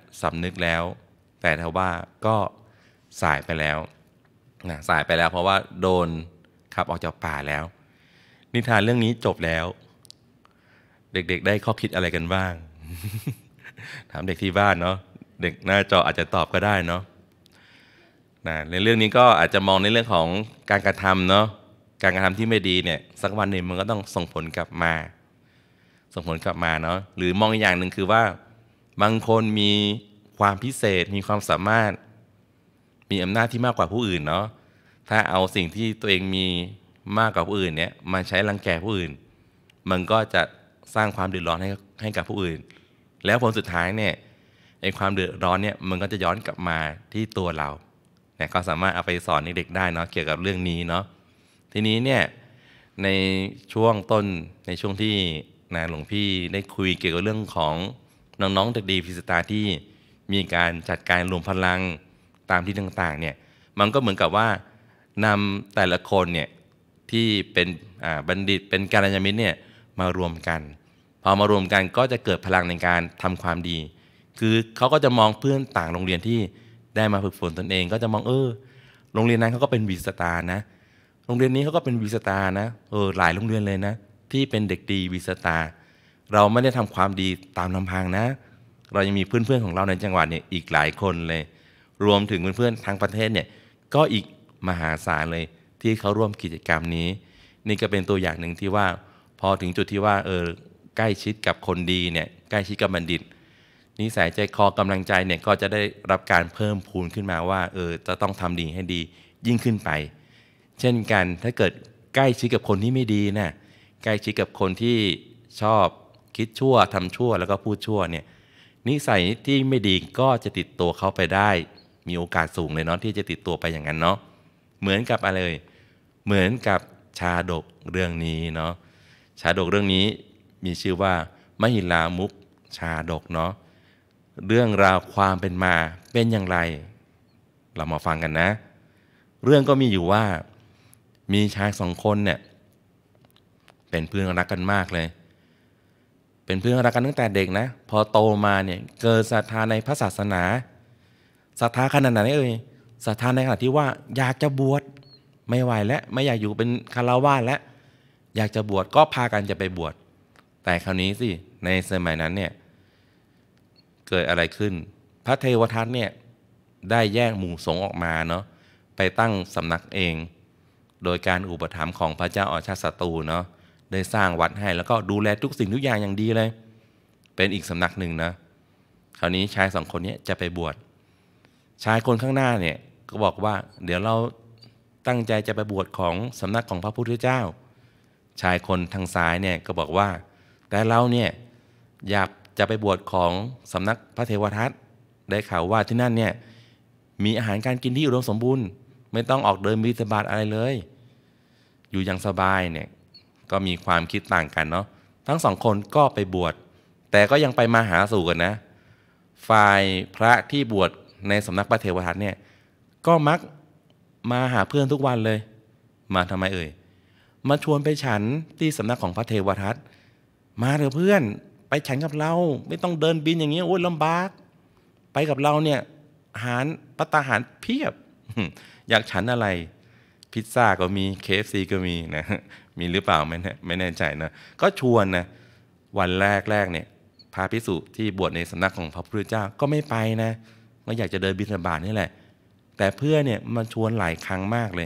สำนึกแล้ว แต่ถ้าว่าก็สายไปแล้วนะสายไปแล้วเพราะว่าโดนขับออกจากป่าแล้ว นิทานเรื่องนี้จบแล้ว เด็กๆได้ข้อคิดอะไรกันบ้าง ถามเด็กที่บ้านเนาะเด็กหน้าจออาจจะตอบก็ได้เนาะนะในเรื่องนี้ก็อาจจะมองในเรื่องของการกระทำเนาะการกระทำที่ไม่ดีเนี่ยสักวันหนึ่งมันก็ต้องส่งผลกลับมาเนาะหรือมองอีกอย่างหนึ่งคือว่าบางคนมีความพิเศษมีความสามารถมีอำนาจที่มากกว่าผู้อื่นเนาะถ้าเอาสิ่งที่ตัวเองมีมากกว่าผู้อื่นเนี่ยมาใช้รังแกผู้อื่นมันก็จะสร้างความเดือดร้อนให้กับผู้อื่นแล้วผลสุดท้ายเนี่ยไอ้ความเดือดร้อนเนี่ยมันก็จะย้อนกลับมาที่ตัวเราเนี่ยก็สามารถเอาไปสอนเด็กๆได้เนาะเกี่ยวกับเรื่องนี้เนาะทีนี้เนี่ยในช่วงต้นในช่วงที่นะหลวงพี่ได้คุยเกี่ยวกับเรื่องของน้องๆเด็กดีพิสตาที่มีการจัดการรวมพลังตามที่ต่างๆเนี่ยมันก็เหมือนกับว่านำแต่ละคนเนี่ยที่เป็นบัณฑิตเป็นกัลยาณมิตรเนี่ยมารวมกันพอมารวมกันก็จะเกิดพลังในการทำความดีคือเขาก็จะมองเพื่อนต่างโรงเรียนที่ได้มาฝึกฝนตนเองก็จะมองโรงเรียนนั้นเขาก็เป็นวีสตาร์นะโรงเรียนนี้เขาก็เป็นวีสตาร์นะหลายโรงเรียนเลยนะที่เป็นเด็กดีวีสตาร์เราไม่ได้ทำความดีตามลำพังนะเรายังมีเพื่อนๆของเราในจังหวัดเนี่ยอีกหลายคนเลยรวมถึงเพื่อนๆทั้งประเทศเนี่ยก็อีกมหาศาลเลยที่เขาร่วมกิจกรรมนี้นี่ก็เป็นตัวอย่างหนึ่งที่ว่าพอถึงจุดที่ว่าใกล้ชิดกับคนดีเนี่ยใกล้ชิดกับบัณฑิตนิสัยใจคอกำลังใจเนี่ยก็จะได้รับการเพิ่มพูนขึ้นมาว่าจะต้องทำดีให้ดียิ่งขึ้นไปเช่นกันถ้าเกิดใกล้ชิดกับคนที่ไม่ดีนะใกล้ชิดกับคนที่ชอบคิดชั่วทำชั่วแล้วก็พูดชั่วเนี่ยนิสัยที่ไม่ดีก็จะติดตัวเขาไปได้มีโอกาสสูงเลยเนาะที่จะติดตัวไปอย่างนั้นเนาะเหมือนกับอะไรเหมือนกับชาดกเรื่องนี้เนาะชาดกเรื่องนี้มีชื่อว่ามหิลามุขชาดกเนาะเรื่องราวความเป็นมาเป็นอย่างไรเรามาฟังกันนะเรื่องก็มีอยู่ว่ามีชาย2 คนเนี่ยเป็นเพื่อนรักกันมากเลยเป็นเพื่อนรักกันตั้งแต่เด็กนะพอโตมาเนี่ยเกิดศรัทธาในพระศาสนาศรัทธาขนาดไหนศรัทธาในขนาดที่ว่าอยากจะบวชไม่ไหวแล้วไม่อยากอยู่เป็นคฤหัสถ์แล้วอยากจะบวชก็พากันจะไปบวชแต่คราวนี้สิในสมัยนั้นเนี่ยเกิดอะไรขึ้นพระเทวทัตเนี่ยได้แยกหมู่สงฆ์ออกมาเนาะไปตั้งสำนักเองโดยการอุปถัมภ์ของพระเจ้าอาชาติศัตรูเนาะได้สร้างวัดให้แล้วก็ดูแลทุกสิ่งทุกอย่างอย่างดีเลยเป็นอีกสำนักหนึ่งนะคราวนี้ชาย2 คนนี้จะไปบวชชายคนข้างหน้าเนี่ยก็บอกว่าเดี๋ยวเราตั้งใจจะไปบวชของสำนักของพระพุทธเจ้าชายคนทางซ้ายเนี่ยก็บอกว่าแต่เราเนี่ยอยากจะไปบวชของสำนักพระเทวทัตได้ข่าวว่าที่นั่นเนี่ยมีอาหารการกินที่อุดมสมบูรณ์ไม่ต้องออกเดินบิณฑบาตอะไรเลยอยู่อย่างสบายเนี่ยก็มีความคิดต่างกันเนาะทั้ง2 คนก็ไปบวชแต่ก็ยังไปมาหาสู่กันนะฝ่ายพระที่บวชในสำนักพระเทวทัตเนี่ยก็มักมาหาเพื่อนทุกวันเลยมาทำไมมาชวนไปฉันที่สำนักของพระเทวทัตมาเถอะเพื่อนไปฉันกับเราไม่ต้องเดินบินอย่างนี้โอ้ยลำบากไปกับเราเนี่ยอาหารภัตตาหารเพียบ อยากฉันอะไรพิซซ่าก็มี KFC ก็มีนะมีหรือเปล่าไม่แน่ใจนะก็ชวนนะวันแรกเนี่ยพระภิกษุที่บวชในสำนักของพระพุทธเจ้าก็ไม่ไปนะก็อยากจะเดินบิณฑบาตนี่แหละแต่เพื่อนเนี่ยมันชวนหลายครั้งมากเลย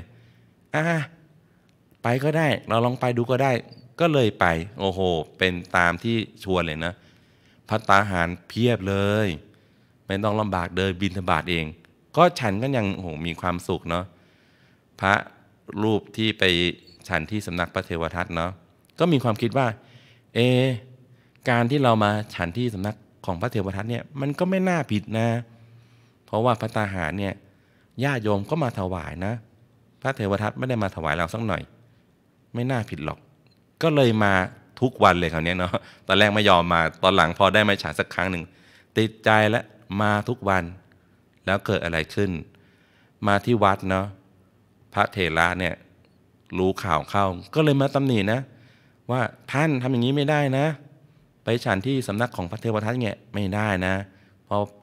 ไปก็ได้เราลองไปดูก็ได้ก็เลยไปโอ้โหเป็นตามที่ชวนเลยนะภัตตาหารเพียบเลยไม่ต้องลำบากเดินบิณฑบาตเองก็ฉันก็ยังโอ้โหมีความสุขเนาะพระรูปที่ไปฉันที่สำนักพระเทวทัตเนาะก็มีความคิดว่าการที่เรามาฉันที่สำนักของพระเทวทัตเนี่ยมันก็ไม่น่าผิดนะเพราะว่าภัตตาหารเนี่ยญาติโยมก็มาถวายนะพระเทวทัตไม่ได้มาถวายเราสักหน่อยไม่น่าผิดหรอกก็เลยมาทุกวันเลยคราวนี้เนาะตอนแรกไม่ยอมมาตอนหลังพอได้มาฉันสักครั้งหนึ่งติดใจแล้วมาทุกวันแล้วเกิดอะไรขึ้นมาที่วัดเนาะพระเถระเนี่ยรู้ข่าวเข้าก็เลยมาตำหนินะว่าท่านทำอย่างนี้ไม่ได้นะไปฉันที่สำนักของพระเทวทัตเนี่ยไม่ได้นะเพราะ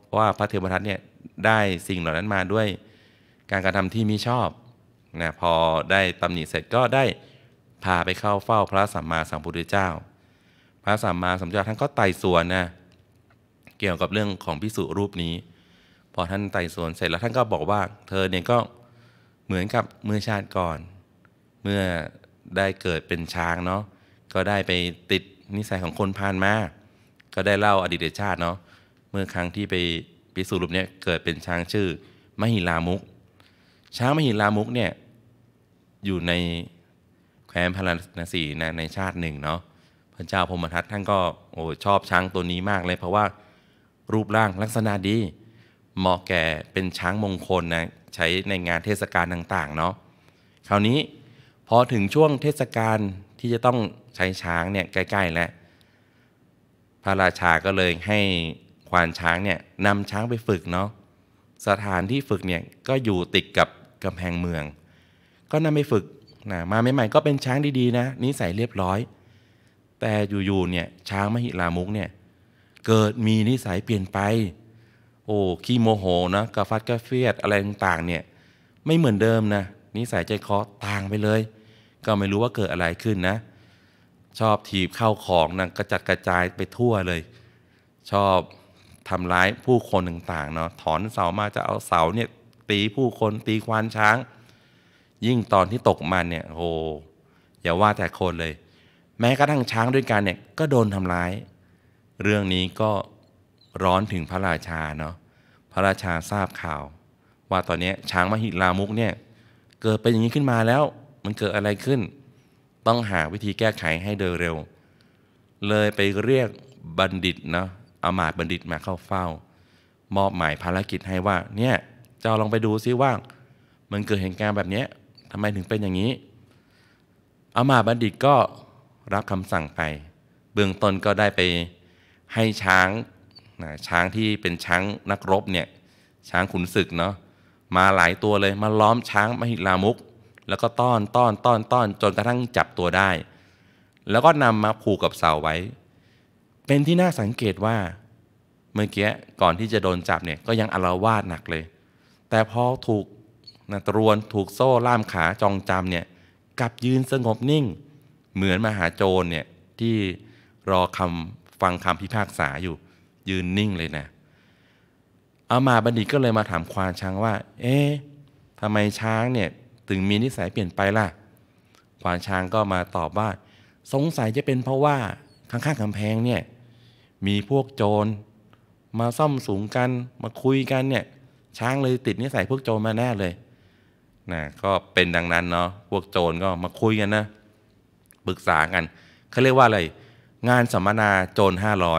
ว่าพระเทวทัตเนี่ยได้สิ่งเหล่านั้นมาด้วยการกระทำที่มิชอบนะพอได้ตำหนิเสร็จก็ได้พาไปเข้าเฝ้าพระสัมมาสัมพุทธเจ้าพระสัมมาสัมพุทธเจ้าท่านก็ไต่สวนนะเกี่ยวกับเรื่องของภิกษุรูปนี้พอท่านไต่สวนเสร็จแล้วท่านก็บอกว่าเธอเนี่ยก็เหมือนกับเมื่อชาติก่อนเมื่อได้เกิดเป็นช้างเนาะก็ได้ไปติดนิสัยของคนพาลมาก็ได้เล่าอดีตชาติเนาะเมื่อครั้งที่ไปภิกษุรูปนี้เกิดเป็นช้างชื่อมหิลามุกช้างมหิลามุกเนี่ยอยู่ในแคว้นพาราณสีนะในชาติหนึ่งเนาะพระเจ้าพรหมทัตท่านก็ชอบช้างตัวนี้มากเลยเพราะว่ารูปร่างลักษณะดีเหมาะแก่เป็นช้างมงคลนะใช้ในงานเทศกาลต่างๆเนาะคราวนี้พอถึงช่วงเทศกาลที่จะต้องใช้ช้างเนี่ยใกล้ๆแล้วพระราชาก็เลยให้ควานช้างเนี่ยนำช้างไปฝึกเนาะสถานที่ฝึกเนี่ยก็อยู่ติดกับกำแพงเมืองก็นำไปฝึกนะมาใหม่ๆก็เป็นช้างดีๆนะนิสัยเรียบร้อยแต่อยู่ๆเนี่ยช้างมหิลามุกเนี่ยเกิดมีนิสัยเปลี่ยนไปขี้โมโหนะกระฟัดกระเฟียดอะไรต่างๆเนี่ยไม่เหมือนเดิมนะนิสัยใจคอต่างไปเลยก็ไม่รู้ว่าเกิดอะไรขึ้นนะชอบถีบเข้าของนะกระจัดกระจายไปทั่วเลยชอบทำร้ายผู้คนต่างๆเนาะถอนเสามาจะเอาเสาเนี่ยตีผู้คนตีควานช้างยิ่งตอนที่ตกมันเนี่ยอย่าว่าแต่คนเลยแม้กระทั่งช้างด้วยกันเนี่ยก็โดนทำร้ายเรื่องนี้ก็ร้อนถึงพระราชาเนาะพระราชาทราบข่าวว่าตอนนี้ช้างมหิลามุกเนี่ยเกิดเป็นอย่างนี้ขึ้นมาแล้วมันเกิดอะไรขึ้นต้องหาวิธีแก้ไขให้โดยเร็วเลยไปเรียกบัณฑิตเนาะอมาตย์บัณฑิตมาเข้าเฝ้ามอบหมายภารกิจให้ว่าเนี่ยเจ้าลองไปดูซิว่ามันเกิดเหตุการณ์แบบนี้ทำไมถึงเป็นอย่างนี้อมาตย์บัณฑิตก็รับคำสั่งไปเบื้องต้นก็ได้ไปให้ช้างที่เป็นช้างนักรบเนี่ยช้างขุนศึกเนาะมาหลายตัวเลยมาล้อมช้างมหิลามุกแล้วก็ต้อนจนกระทั่งจับตัวได้แล้วก็นำมาผูกกับเสาไว้เป็นที่น่าสังเกตว่าเมื่อกี้ก่อนที่จะโดนจับเนี่ยก็ยังอาละวาดหนักเลยแต่พอถูกตรวนถูกโซ่ล่ามขาจองจำเนี่ยกลับยืนสงบนิ่งเหมือนมหาโจรเนี่ยที่รอฟังคำพิพากษาอยู่ยืนนิ่งเลยนะอามาตย์บัณฑิตก็เลยมาถามควานช้างว่าทำไมช้างเนี่ยถึงมีนิสัยเปลี่ยนไปล่ะควานช้างก็มาตอบว่าสงสัยจะเป็นเพราะว่าข้างๆกำแพงเนี่ยมีพวกโจรมาซ่อมสูงกันมาคุยกันเนี่ยช้างเลยติดนิสัยพวกโจรมาแน่เลยนะก็เป็นดังนั้นเนาะพวกโจรก็มาคุยกันนะปรึกษากันเขาเรียกว่าอะไรงานสัมมนาโจร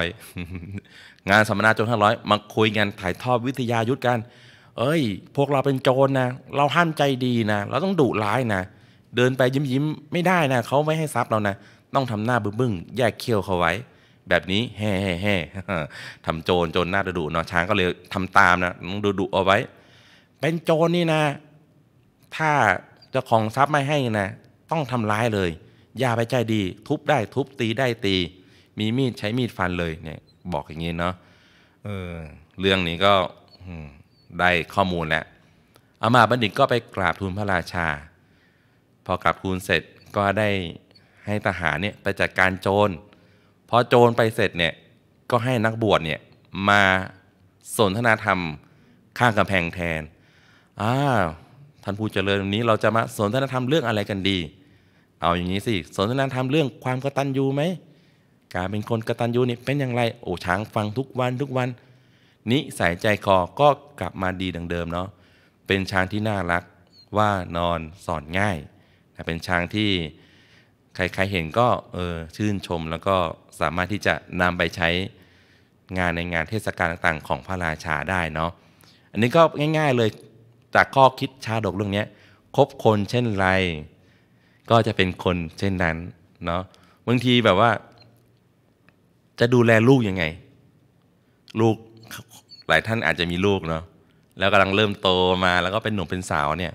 500 งานสัมมนาโจร500มาคุยกันถ่ายทอดวิทยายุทธกันพวกเราเป็นโจรนะเราห้ามใจดีนะเราต้องดุร้ายนะเดินไปยิ้มไม่ได้นะเขาไม่ให้ทรัพย์เรานะต้องทำหน้าบึ้งแยกเขี้ยวเขาไว้แบบนี้แฮ่ทำโจรหน้าดุเนาะช้างก็เลยทำตามนะต้องดุเอาไว้เป็นโจรนี่นะถ้าเจ้าของทรัพย์ไม่ให้นะต้องทำร้ายเลยอย่าไปใจดีทุบได้ทุบตีได้ตีมีมีดใช้มีดฟันเลยเนี่ยบอกอย่างนี้เนาะเรื่องนี้ก็ได้ข้อมูลแล้วอามาตย์บัณฑิตก็ไปกราบทูลพระราชาพอกราบทูลเสร็จก็ได้ให้ทหารเนี่ยไปจัดการโจรพอโจรไปเสร็จเนี่ยก็ให้นักบวชเนี่ยมาสนทนาธรรมข้างกำแพงแทนท่านผู้เจริญวันนี้เราจะมาสนทนาธรรมเรื่องอะไรกันดีเอาอย่างนี้สิสนทนาธรรมเรื่องความกตัญญูไหมการเป็นคนกตัญญูนี่เป็นอย่างไรช้างฟังทุกวันนิสัยใจคอก็กลับมาดีดังเดิมเนาะเป็นช้างที่น่ารักว่านอนสอนง่ายเป็นช้างที่ใครๆเห็นก็ชื่นชมแล้วก็สามารถที่จะนำไปใช้งานในงานเทศกาลต่างๆของพระราชาได้เนาะอันนี้ก็ง่ายๆเลยจากข้อคิดชาดกเรื่องนี้คบคนเช่นไรก็จะเป็นคนเช่นนั้นเนาะบางทีแบบว่าจะดูแลลูกยังไงลูกหลายท่านอาจจะมีลูกเนาะแล้วกำลังเริ่มโตมาแล้วก็เป็นหนุ่มเป็นสาวเนี่ย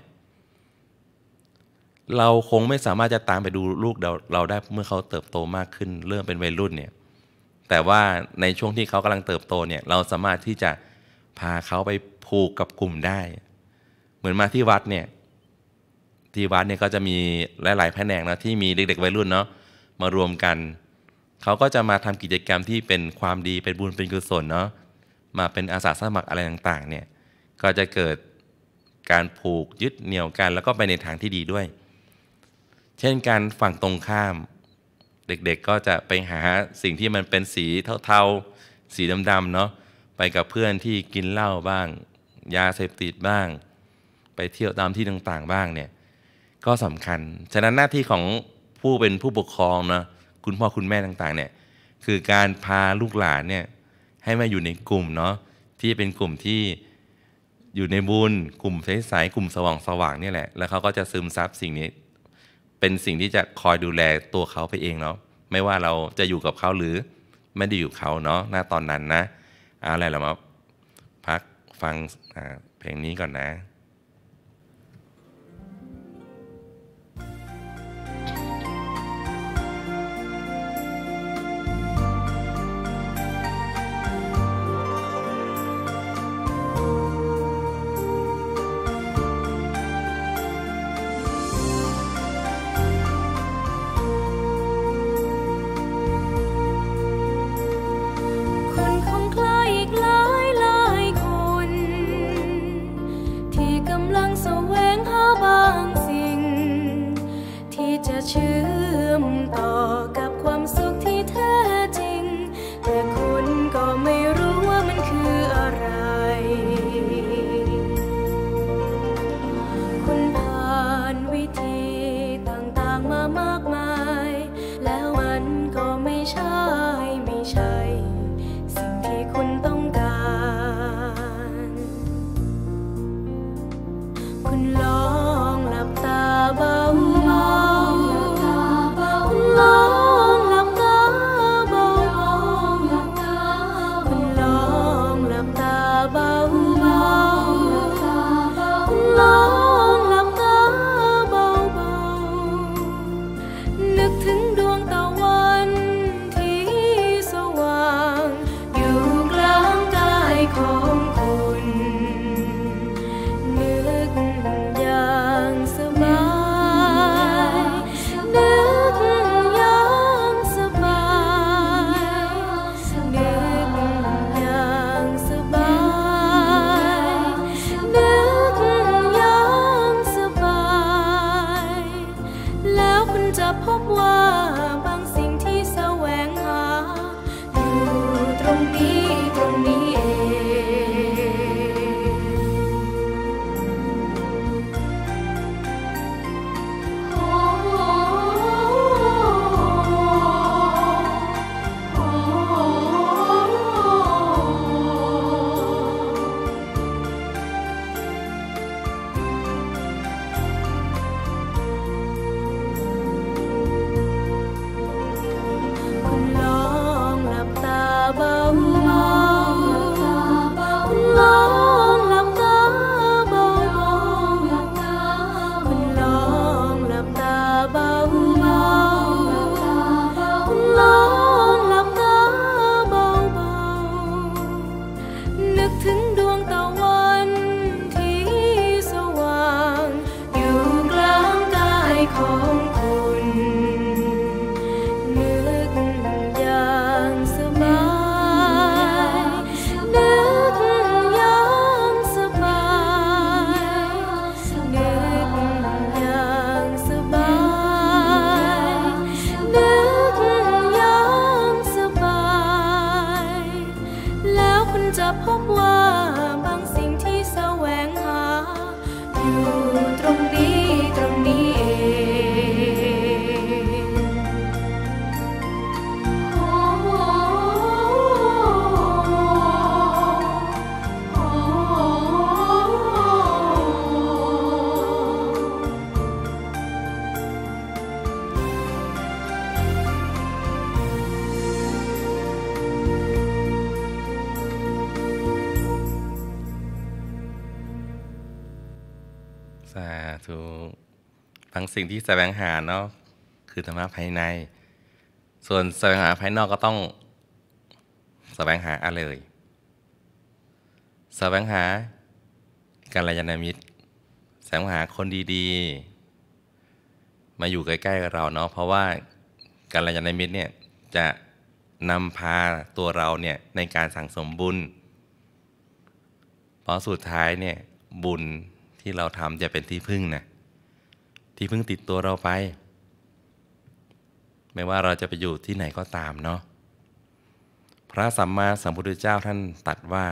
เราคงไม่สามารถจะตามไปดูลูกเราได้เมื่อเขาเติบโตมากขึ้นเริ่มเป็นวัยรุ่นเนี่ยแต่ว่าในช่วงที่เขากำลังเติบโตเนี่ยเราสามารถที่จะพาเขาไปผูกกับกลุ่มได้ เหมือนมาที่วัดเนี่ยก็จะมีหลายๆแผนกนะที่มีเด็กๆวัยรุ่นเนาะมารวมกันเขาก็จะมาทำกิจกรรมที่เป็นความดีเป็นบุญเป็นกุศลเนาะมาเป็นอาสาสมัครอะไรต่างๆเนี่ยก็จะเกิดการผูกยึดเหนี่ยวกันแล้วก็ไปในทางที่ดีด้วยเช่นการฝั่งตรงข้ามเด็กๆก็จะไปหาสิ่งที่มันเป็นสีเทาๆสีดำๆเนาะไปกับเพื่อนที่กินเหล้าบ้างยาเสพติดบ้างไปเที่ยวตามที่ต่างๆบ้างเนี่ยก็สำคัญฉะนั้นหน้าที่ของผู้เป็นผู้ปกครองนะคุณพ่อคุณแม่ต่างๆเนี่ยคือการพาลูกหลานเนี่ยให้มาอยู่ในกลุ่มเนาะที่เป็นกลุ่มที่อยู่ในบุญกลุ่มใสๆกลุ่มสว่างๆนี่แหละแล้วเขาก็จะซึมซับสิ่งนี้เป็นสิ่งที่จะคอยดูแลตัวเขาไปเองเนาะไม่ว่าเราจะอยู่กับเขาหรือไม่ได้อยู่เขาเนาะณตอนนั้นนะเอาอะไรเรามาพักฟังเพลงนี้ก่อนนะ สาธุทั้งสิ่งที่แสวงหาเนาะคือธรรมะภายในส่วนแสวงหาภายนอกก็ต้องแสวงหาอะไรเลยแสวงหากัลยาณมิตรแสวงหาคนดีๆมาอยู่ใกล้ๆกับเราเนาะเพราะว่ากัลยาณมิตรเนี่ยจะนำพาตัวเราเนี่ยในการสั่งสมบุญเพราะสุดท้ายเนี่ยบุญที่เราทำจะเป็นที่พึ่งนะที่พึ่งติดตัวเราไปไม่ว่าเราจะไปอยู่ที่ไหนก็ตามเนาะพระสัมมาสัมพุทธเจ้าท่านตรัสว่า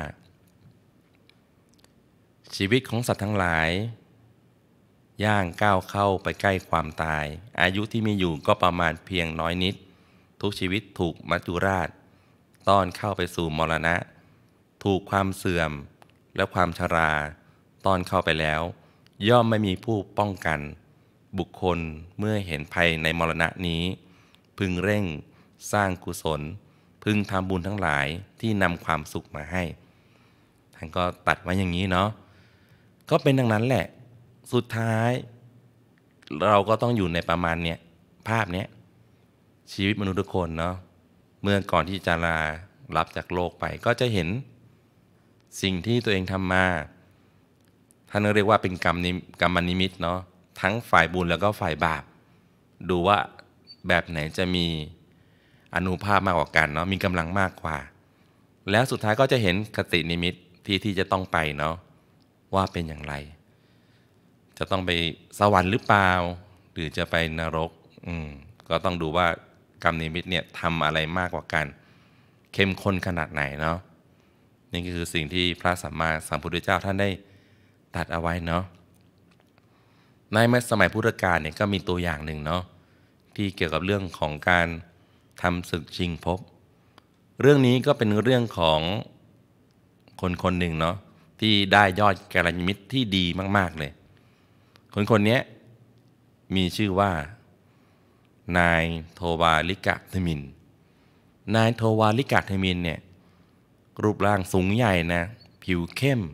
ชีวิตของสัตว์ทั้งหลายย่างก้าวเข้าไปใกล้ความตายอายุที่มีอยู่ก็ประมาณเพียงน้อยนิดทุกชีวิตถูกมัจจุราชต้อนเข้าไปสู่มรณะถูกความเสื่อมและความชราต้อนเข้าไปแล้วย่อมไม่มีผู้ป้องกันบุคคลเมื่อเห็นภัยในมรณะนี้พึงเร่งสร้างกุศลพึงทำบุญทั้งหลายที่นำความสุขมาให้ท่านก็ตัดไว้อย่างนี้เนาะก็เป็นดังนั้นแหละสุดท้ายเราก็ต้องอยู่ในประมาณเนี้ยภาพเนี้ยชีวิตมนุษย์ทุกคนเนาะเมื่อก่อนที่จะลารับจากโลกไปก็จะเห็นสิ่งที่ตัวเองทำมาท่านเรียกว่าเป็นกรรมนิมิตเนาะทั้งฝ่ายบุญแล้วก็ฝ่ายบาปดูว่าแบบไหนจะมีอานุภาพมากกว่ากันเนาะมีกำลังมากกว่าแล้วสุดท้ายก็จะเห็นคตินิมิตที่จะต้องไปเนาะว่าเป็นอย่างไรจะต้องไปสวรรค์หรือเปล่าหรือจะไปนรกก็ต้องดูว่ากรรมนิมิตเนี่ยทำอะไรมากกว่ากันเข้มข้นขนาดไหนเนาะนี่ก็คือสิ่งที่พระสัมมาสัมพุทธเจ้าท่านได้ตรัสเอาไว้เนาะในสมัยพุทธกาลเนี่ยก็มีตัวอย่างหนึ่งเนาะที่เกี่ยวกับเรื่องของการทำศึกชิงภพเรื่องนี้ก็เป็นเรื่องของคนหนึ่งเนาะที่ได้ยอดกัลยาณมิตรที่ดีมากๆเลยคนนี้มีชื่อว่านายโทวาลิกะเทมินนายโทวาลิกะเทมินเนี่ยรูปร่างสูงใหญ่นะผิวเข้ม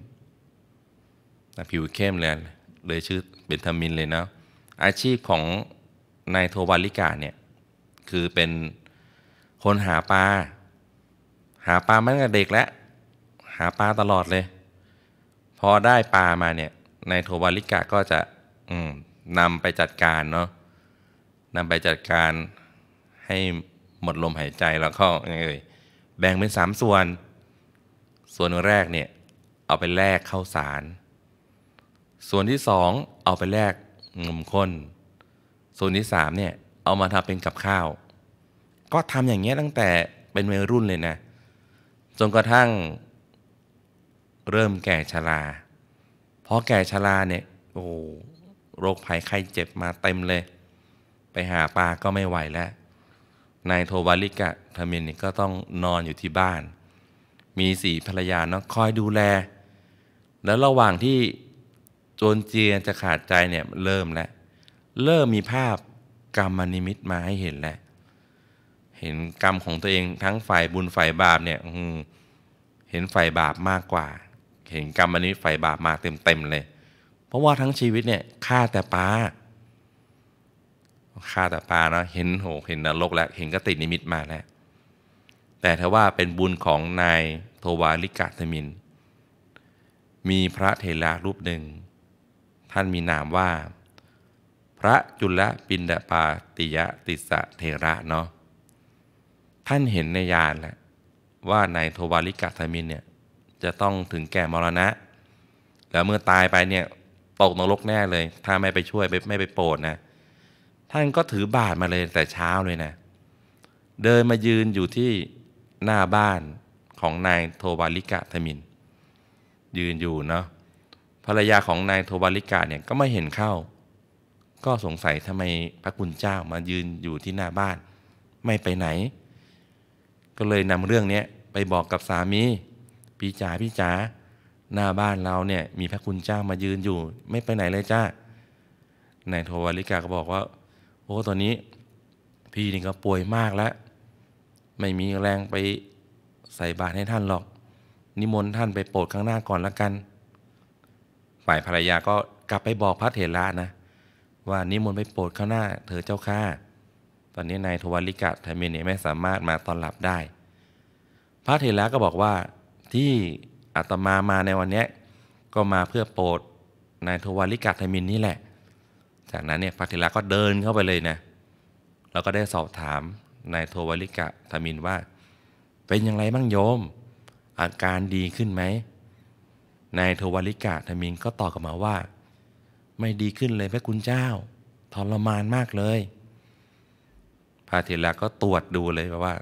เลยชื่อเป็นเทมินเลยนะอาชีพของนายโทวาลิกะเนี่ยคือเป็นคนหาปลามาตั้งแต่เด็กแล้วหาปลาตลอดเลยพอได้ปลามาเนี่ยนายโทวาลิกะก็จะนำไปจัดการเนาะนำไปจัดการให้หมดลมหายใจแล้วก็แบ่งเป็น3ส่วนแรกเนี่ยเอาไปแลกข้าวสารส่วนที่2เอาไปแลกนมข้นส่วนที่3เนี่ยเอามาทำเป็นกับข้าวก็ทำอย่างเงี้ยตั้งแต่เป็นวัยรุ่นเลยนะจนกระทั่งเริ่มแก่ชราพอแก่ชราเนี่ยโอ้โรคภัยไข้เจ็บมาเต็มเลยไปหาปลาก็ไม่ไหวแล้วนายโทวาลิกะเทมินก็ต้องนอนอยู่ที่บ้านมี4ภรรยาเนาะคอยดูแลแล้วระหว่างที่โจรเจียจะขาดใจเนี่ยเริ่มมีภาพกรรมนิมิตมาให้เห็นแล้วเห็นกรรมของตัวเองทั้งฝ่ายบุญฝ่ายบาปเนี่ยเห็นฝ่ายบาปมากกว่าเห็นกรรมนิมิตฝ่ายบาปมาเต็มเลยเพราะว่าทั้งชีวิตเนี่ยฆ่าแต่ปลาเนาะเห็นนรกแล้วเห็นกตินิมิตมาแล้วแต่ถ้าว่าเป็นบุญของนายโทวาลิกะเทมินมีพระเถระรูปหนึ่งท่านมีนามว่าพระจุลปินดปาติยติสะเถระเนาะท่านเห็นในญาณแล้วว่านายโทวาลิกะเทมินเนี่ยจะต้องถึงแก่มรณะแล้วเมื่อตายไปเนี่ยตกนรกแน่เลยถ้าไม่ไปช่วยไม่ไปโปรดนะท่านก็ถือบาตรมาเลยแต่เช้าเลยนะเดินมายืนอยู่ที่หน้าบ้านของนายโทวาลิกะเทมินยืนอยู่เนาะภรรยาของนายโทวาลิกะเนี่ยก็ไม่เห็นเข้าก็สงสัยทำไมพระคุณเจ้ามายืนอยู่ที่หน้าบ้านไม่ไปไหนก็เลยนำเรื่องนี้ไปบอกกับสามีพี่จ๋าหน้าบ้านเราเนี่ยมีพระคุณเจ้ามายืนอยู่ไม่ไปไหนเลยจ้านายโทวาลิกะก็บอกว่าโอ้ตอนนี้พี่นี่ก็ป่วยมากแล้วไม่มีแรงไปใส่บาตรให้ท่านหรอกนิมนต์ท่านไปโปรดข้างหน้าก่อนละกันฝ่ายภรรยาก็กลับไปบอกพระเถระนะว่านิมนต์ไปโปรดข้างหน้าเธอเจ้าข้าตอนนี้นายโทวาลิกะเทมินไม่สามารถมาต้อนรับได้พระเถระก็บอกว่าที่อาตมาในวันนี้ก็มาเพื่อโปรดนายโทวาลิกะธมินนี่แหละจากนั้นเนี่ยพระเถระก็เดินเข้าไปเลยนะแล้วก็ได้สอบถามนายโทวาลิกะธมินว่าเป็นอย่างไรบ้างโยมอาการดีขึ้นไหมนายโทวาลิกะธมินก็ตอบกลับมาว่าไม่ดีขึ้นเลยพระคุณเจ้าทรมานมากเลยพระเถระก็ตรวจดูเลยว่า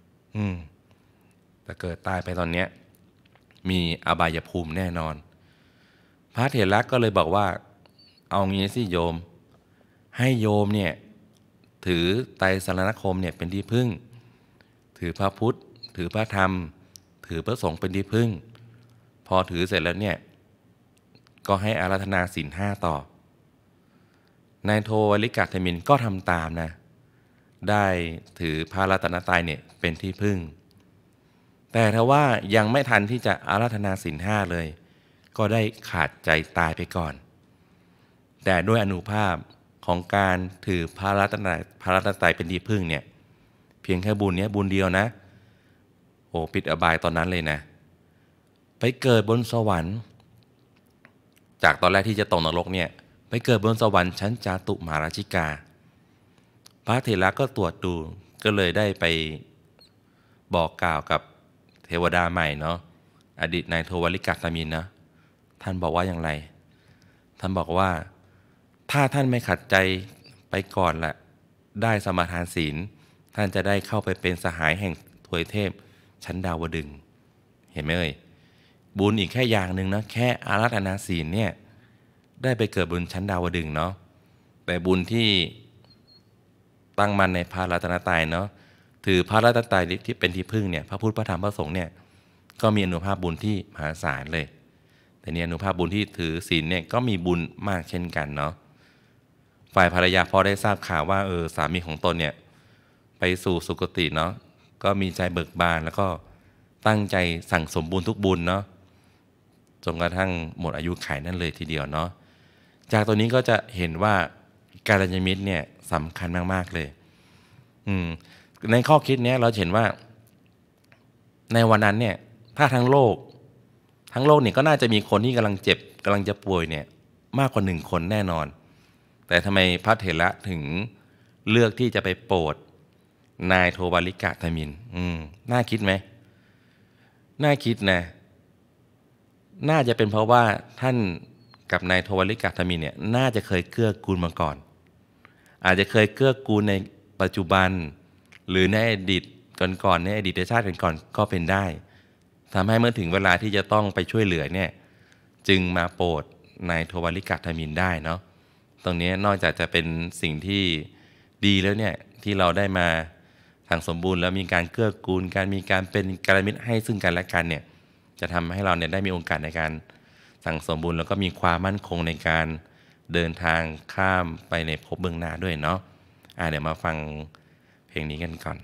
ถ้าเกิดตายไปตอนเนี้ยมีอบายภูมิแน่นอนพระเถระก็เลยบอกว่าเอางี้สิโยมให้โยมเนี่ยถือไตรสรณคมเนี่ยเป็นที่พึ่งถือพระพุทธถือพระธรรมถือพระสงฆ์เป็นที่พึ่งพอถือเสร็จแล้วเนี่ยก็ให้อาราธนาศีล 5ต่อนายโทวาลิกะธมินก็ทำตามนะได้ถือพระรัตนตรัยเนี่ยเป็นที่พึ่งแต่ถ้าว่ายังไม่ทันที่จะอาราธนาศีล 5เลยก็ได้ขาดใจตายไปก่อนแต่ด้วยอานุภาพของการถือพระรัตนตรัยเป็นที่พึ่งเนี่ยเพียงแค่บุญเนี้ยบุญเดียวนะโอ้ปิดอบายตอนนั้นเลยนะไปเกิดบนสวรรค์จากตอนแรกที่จะตกนรกเนี่ยไปเกิดบนสวรรค์ชั้นจาตุมาราชิกาพระเถระก็ตรวจดูก็เลยได้ไปบอกกล่าวกับเทวดาใหม่เนาะอดีตนายโทวาลิกะธมินนะท่านบอกว่าอย่างไรท่านบอกว่าถ้าท่านไม่ขัดใจไปก่อนแหละได้สมาทานศีลท่านจะได้เข้าไปเป็นสหายแห่งทวยเทพชั้นดาวดึงส์เห็นไหมเอ่ยบุญอีกแค่อย่างหนึ่งนะแค่อาราธนาศีลเนี่ยได้ไปเกิดบนชั้นดาวดึงส์เนาะแต่บุญที่ตั้งมั่นในพระรัตนตรัยเนาะถือพระรัตนตรัยที่เป็นที่พึ่งเนี่ยพระพุทธพระธรรมพระสงฆ์เนี่ยก็มีอนุภาพบุญที่มหาศาลเลยแต่เนี่ยอนุภาพบุญที่ถือศีลเนี่ยก็มีบุญมากเช่นกันเนาะฝ่ายภรรยาพอได้ทราบข่าวว่าสามีของตนเนี่ยไปสู่สุคติเนาะก็มีใจเบิกบานแล้วก็ตั้งใจสั่งสมบุญทุกบุญเนาะจนกระทั่งหมดอายุขัยนั่นเลยทีเดียวเนาะจากตัวนี้ก็จะเห็นว่ากัลยาณมิตรเนี่ยสำคัญมากๆเลยในข้อคิดนี้เราเห็นว่าในวันนั้นเนี่ยถ้าทั้งโลกเนี่ยก็น่าจะมีคนที่กำลังเจ็บกำลังจะป่วยเนี่ยมากกว่า1 คนแน่นอนแต่ทำไมพระเถระถึงเลือกที่จะไปโปรดนายโทวาลิกะธมินน่าคิดไหมน่าคิดนะน่าจะเป็นเพราะว่าท่านกับนายโทวาลิกะธมินเนี่ยน่าจะเคยเกื้อกูลมาก่อนอาจจะเคยเกื้อกูลในปัจจุบันหรือในอดีตก่อนในอดีตชาติก่อนก็เป็นได้ทำให้เมื่อถึงเวลาที่จะต้องไปช่วยเหลือเนี่ยจึงมาโปรดนายโทวาลิกะธมินได้เนาะตรงนี้นอกจากจะเป็นสิ่งที่ดีแล้วเนี่ยที่เราได้มาสั่งสมบูรณ์แล้วมีการเกื้อกูลการมีการเป็นกัลยาณมิตรให้ซึ่งกันและกันเนี่ยจะทำให้เราเนี่ยได้มีโอกาสในการสั่งสมบูรณ์แล้วก็มีความมั่นคงในการเดินทางข้ามไปในภพเบื้องหน้าด้วยเนาะเดี๋ยวมาฟังเพลงนี้กันก่อน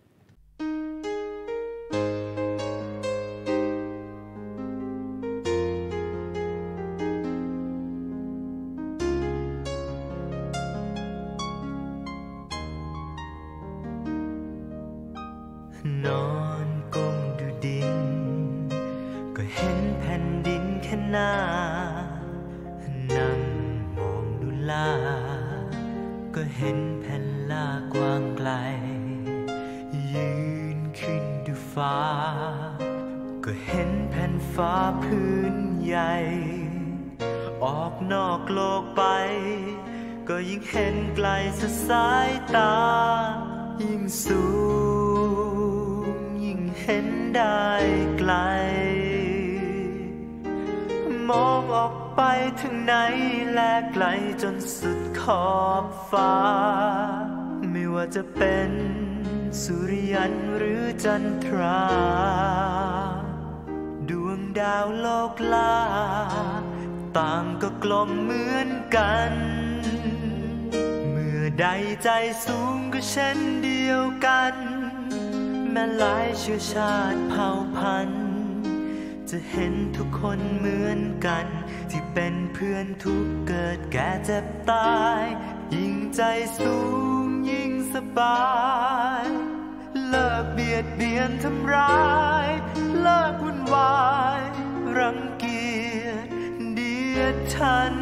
นอนก้มดูดินก็เห็นแผ่นดินแค่หน้านั่งมองดูลาก็เห็นแผ่นลากว้างไกลยืนขึ้นดูฟ้าก็เห็นแผ่นฟ้าพื้นใหญ่ออกนอกโลกไปก็ยิ่งเห็นไกลสุดสายตายิ่งสูงยิ่งเห็นได้ไกลมองออกไปถึงไหนและไกลจนสุดขอบฟ้าไม่ว่าจะเป็นสุริยันหรือจันทราดวงดาวโลกลาต่างก็กลมเหมือนกันเมื่อใดใจสูงก็เช่นเดียวกันแม้หลายเชื้อชาติเผ่าพันธุ์จะเห็นทุกคนเหมือนกันที่เป็นเพื่อนทุกเกิดแก่เจ็บตายยิ่งใจสูงยิ่งสบายเลิกเบียดเบียนทำร้ายเลิกวุ่นวายรังเกียจเดียดฉัน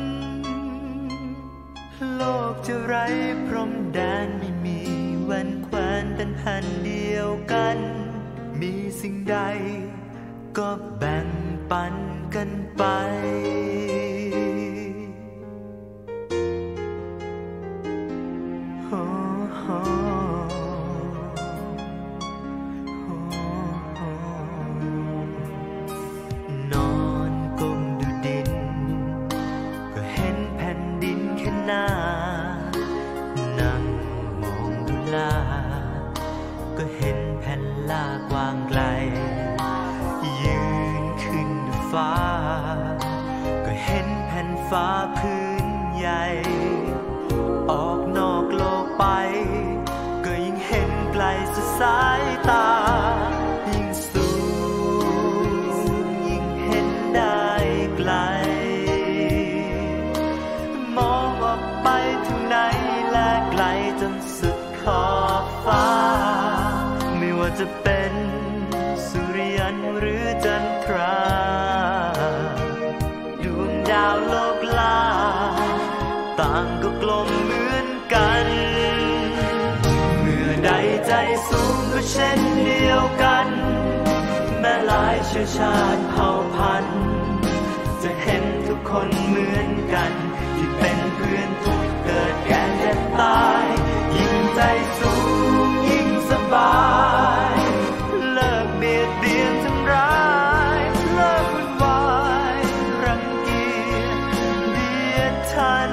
โลกจะไร้พรมแดนไม่มีแหวนแควนเป็นแผ่นเดียวกันมีสิ่งใดก็แบ่งปันกันไปนอนก้มดูดินก็เห็นแผ่นดินแค่หน้านั่งมองดูลาก็เห็นแผ่นลากว้างไกลยืนขึ้นดูฟ้าก็เห็นแผ่นฟ้าพื้นใหญ่ออกนอกโลกไปก็ยิ่งเห็นไกลสุดสายตายิ่งสูงยิ่งเห็นได้ไกลมองออกไปถึงไหนและไกลจนสุดขอบฟ้าไม่ว่าจะเป็นสุริยันหรือจันทราดวงดาวโลกลาต่างก็กลมเหมือนกันเมื่อใดใจสูงก็เช่นเดียวกันแม้หลายเชื้อชาติเผ่าพันธุ์จะเห็นทุกคนเหมือนกันที่เป็นเพื่อนทุกเกิดแก่เจ็บตายยิ่งใจสูงยิ่งสบายเลิกเบียดเบียนทำร้ายเลิกวุ่นวายรังเกียจเดียดฉัน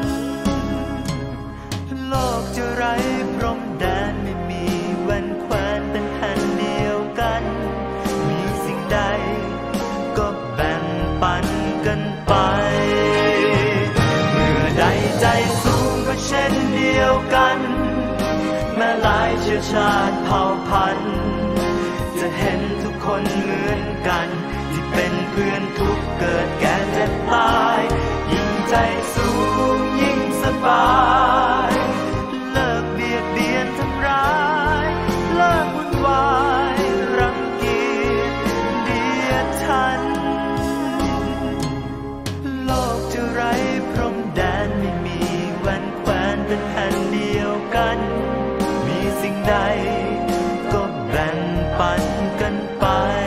โลกจะไร้พรมแดนไม่มีแหวนแควนเป็นแผ่นเดียวกันมีสิ่งใดก็แบ่งปันกันไปเมื่อใดใจสูงก็เช่นเดียวกันแม้หลายเชื้อชาติเผ่าพันธุ์จะเห็นทุกคนเหมือนกันที่เป็นเพื่อนทุกเกิดแก่เจ็บตายยิ่งใจสูงยิ่งสบายเลิกเบียดเบียนทำร้ายเลิกวุ่นวายรังเกียจเดียดฉันโลกจะไร้พรมแดนไม่มีแหวนแควนเป็นแผ่นเดียวกันมีสิ่งใดก็แบ่งปันกันไป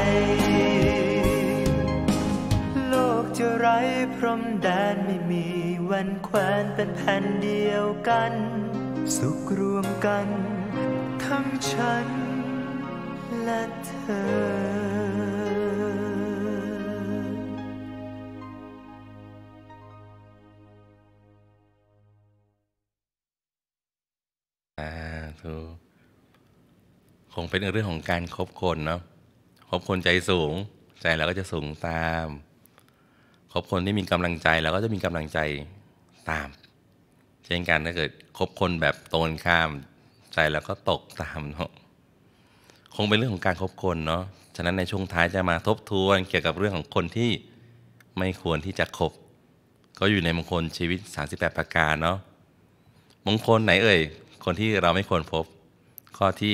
โลกจะไร้พรมแดนไม่มีแหวนแควนเป็นแผ่นเดียวกันสุขรวมกันทั้งฉันและเธถูกคงเป็นเรื่องของการคบคนเนาะคบคนใจสูงใจเราก็จะสูงตามคบคนที่มีกำลังใจเราก็จะมีกำลังใจตามเช่นกันถ้าเกิดคบคนแบบตรงข้ามใจเราก็ตกตามเนาะคงเป็นเรื่องของการคบคนเนาะฉะนั้นในช่วงท้ายจะมาทบทวนเกี่ยวกับเรื่องของคนที่ไม่ควรที่จะคบก็อยู่ในมงคลชีวิต38ประการเนาะมงคลไหนเอ่ยคนที่เราไม่ควรพบข้อที่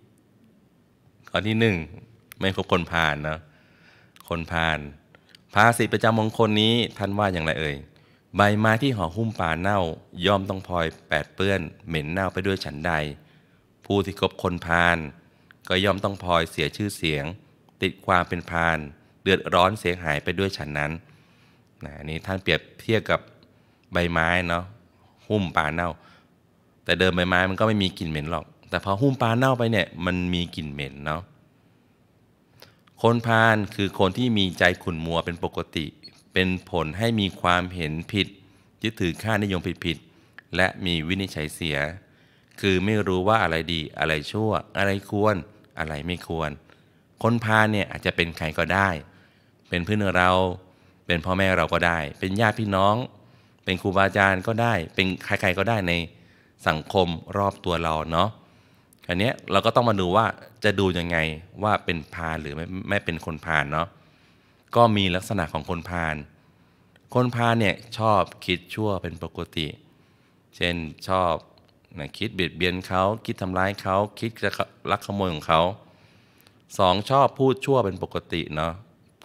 1ไม่คบคนพาลเนาะคนพาลภาษิตประจำมงคลนี้ท่านว่าอย่างไรเอ่ยใบไม้ที่ห่อหุ้มป่าเน่าย่อมต้องพลอยแปดเปื้อนเหม็นเน่าไปด้วยฉันใดผู้ที่คบคนพาลก็ย่อมต้องพลอยเสียชื่อเสียงติดความเป็นพาลเดือดร้อนเสียหายไปด้วยฉันนั้นอันนี้ท่านเปรียบเทียบกับใบไม้เนาะหุ้มป่าเน่าแต่เดิมใบไม้มันก็ไม่มีกลิ่นเหม็นหรอกแต่พอหุ้มป่าเน่าไปเนี่ยมันมีกลิ่นเหม็นเนาะคนพาลคือคนที่มีใจขุ่นมัวเป็นปกติเป็นผลให้มีความเห็นผิดยึดถือค่านิยมผิดๆและมีวินิจฉัยเสียคือไม่รู้ว่าอะไรดีอะไรชั่วอะไรควรอะไรไม่ควรคนพาลเนี่ยอาจจะเป็นใครก็ได้เป็นเพื่อนเราเป็นพ่อแม่เราก็ได้เป็นญาติพี่น้องเป็นครูบาอาจารย์ก็ได้เป็นใครๆก็ได้ในสังคมรอบตัวเราเนาะอันนี้เราก็ต้องมาดูว่าจะดูยังไงว่าเป็นพาลหรือไม่เป็นคนพาลเนาะก็มีลักษณะของคนพาลคนพาลเนี่ยชอบคิดชั่วเป็นปกติเช่นชอบคิดเบียดเบียนเขาคิดทำร้ายเขาคิดจะลักขโมยของเขา2ชอบพูดชั่วเป็นปกติเนาะ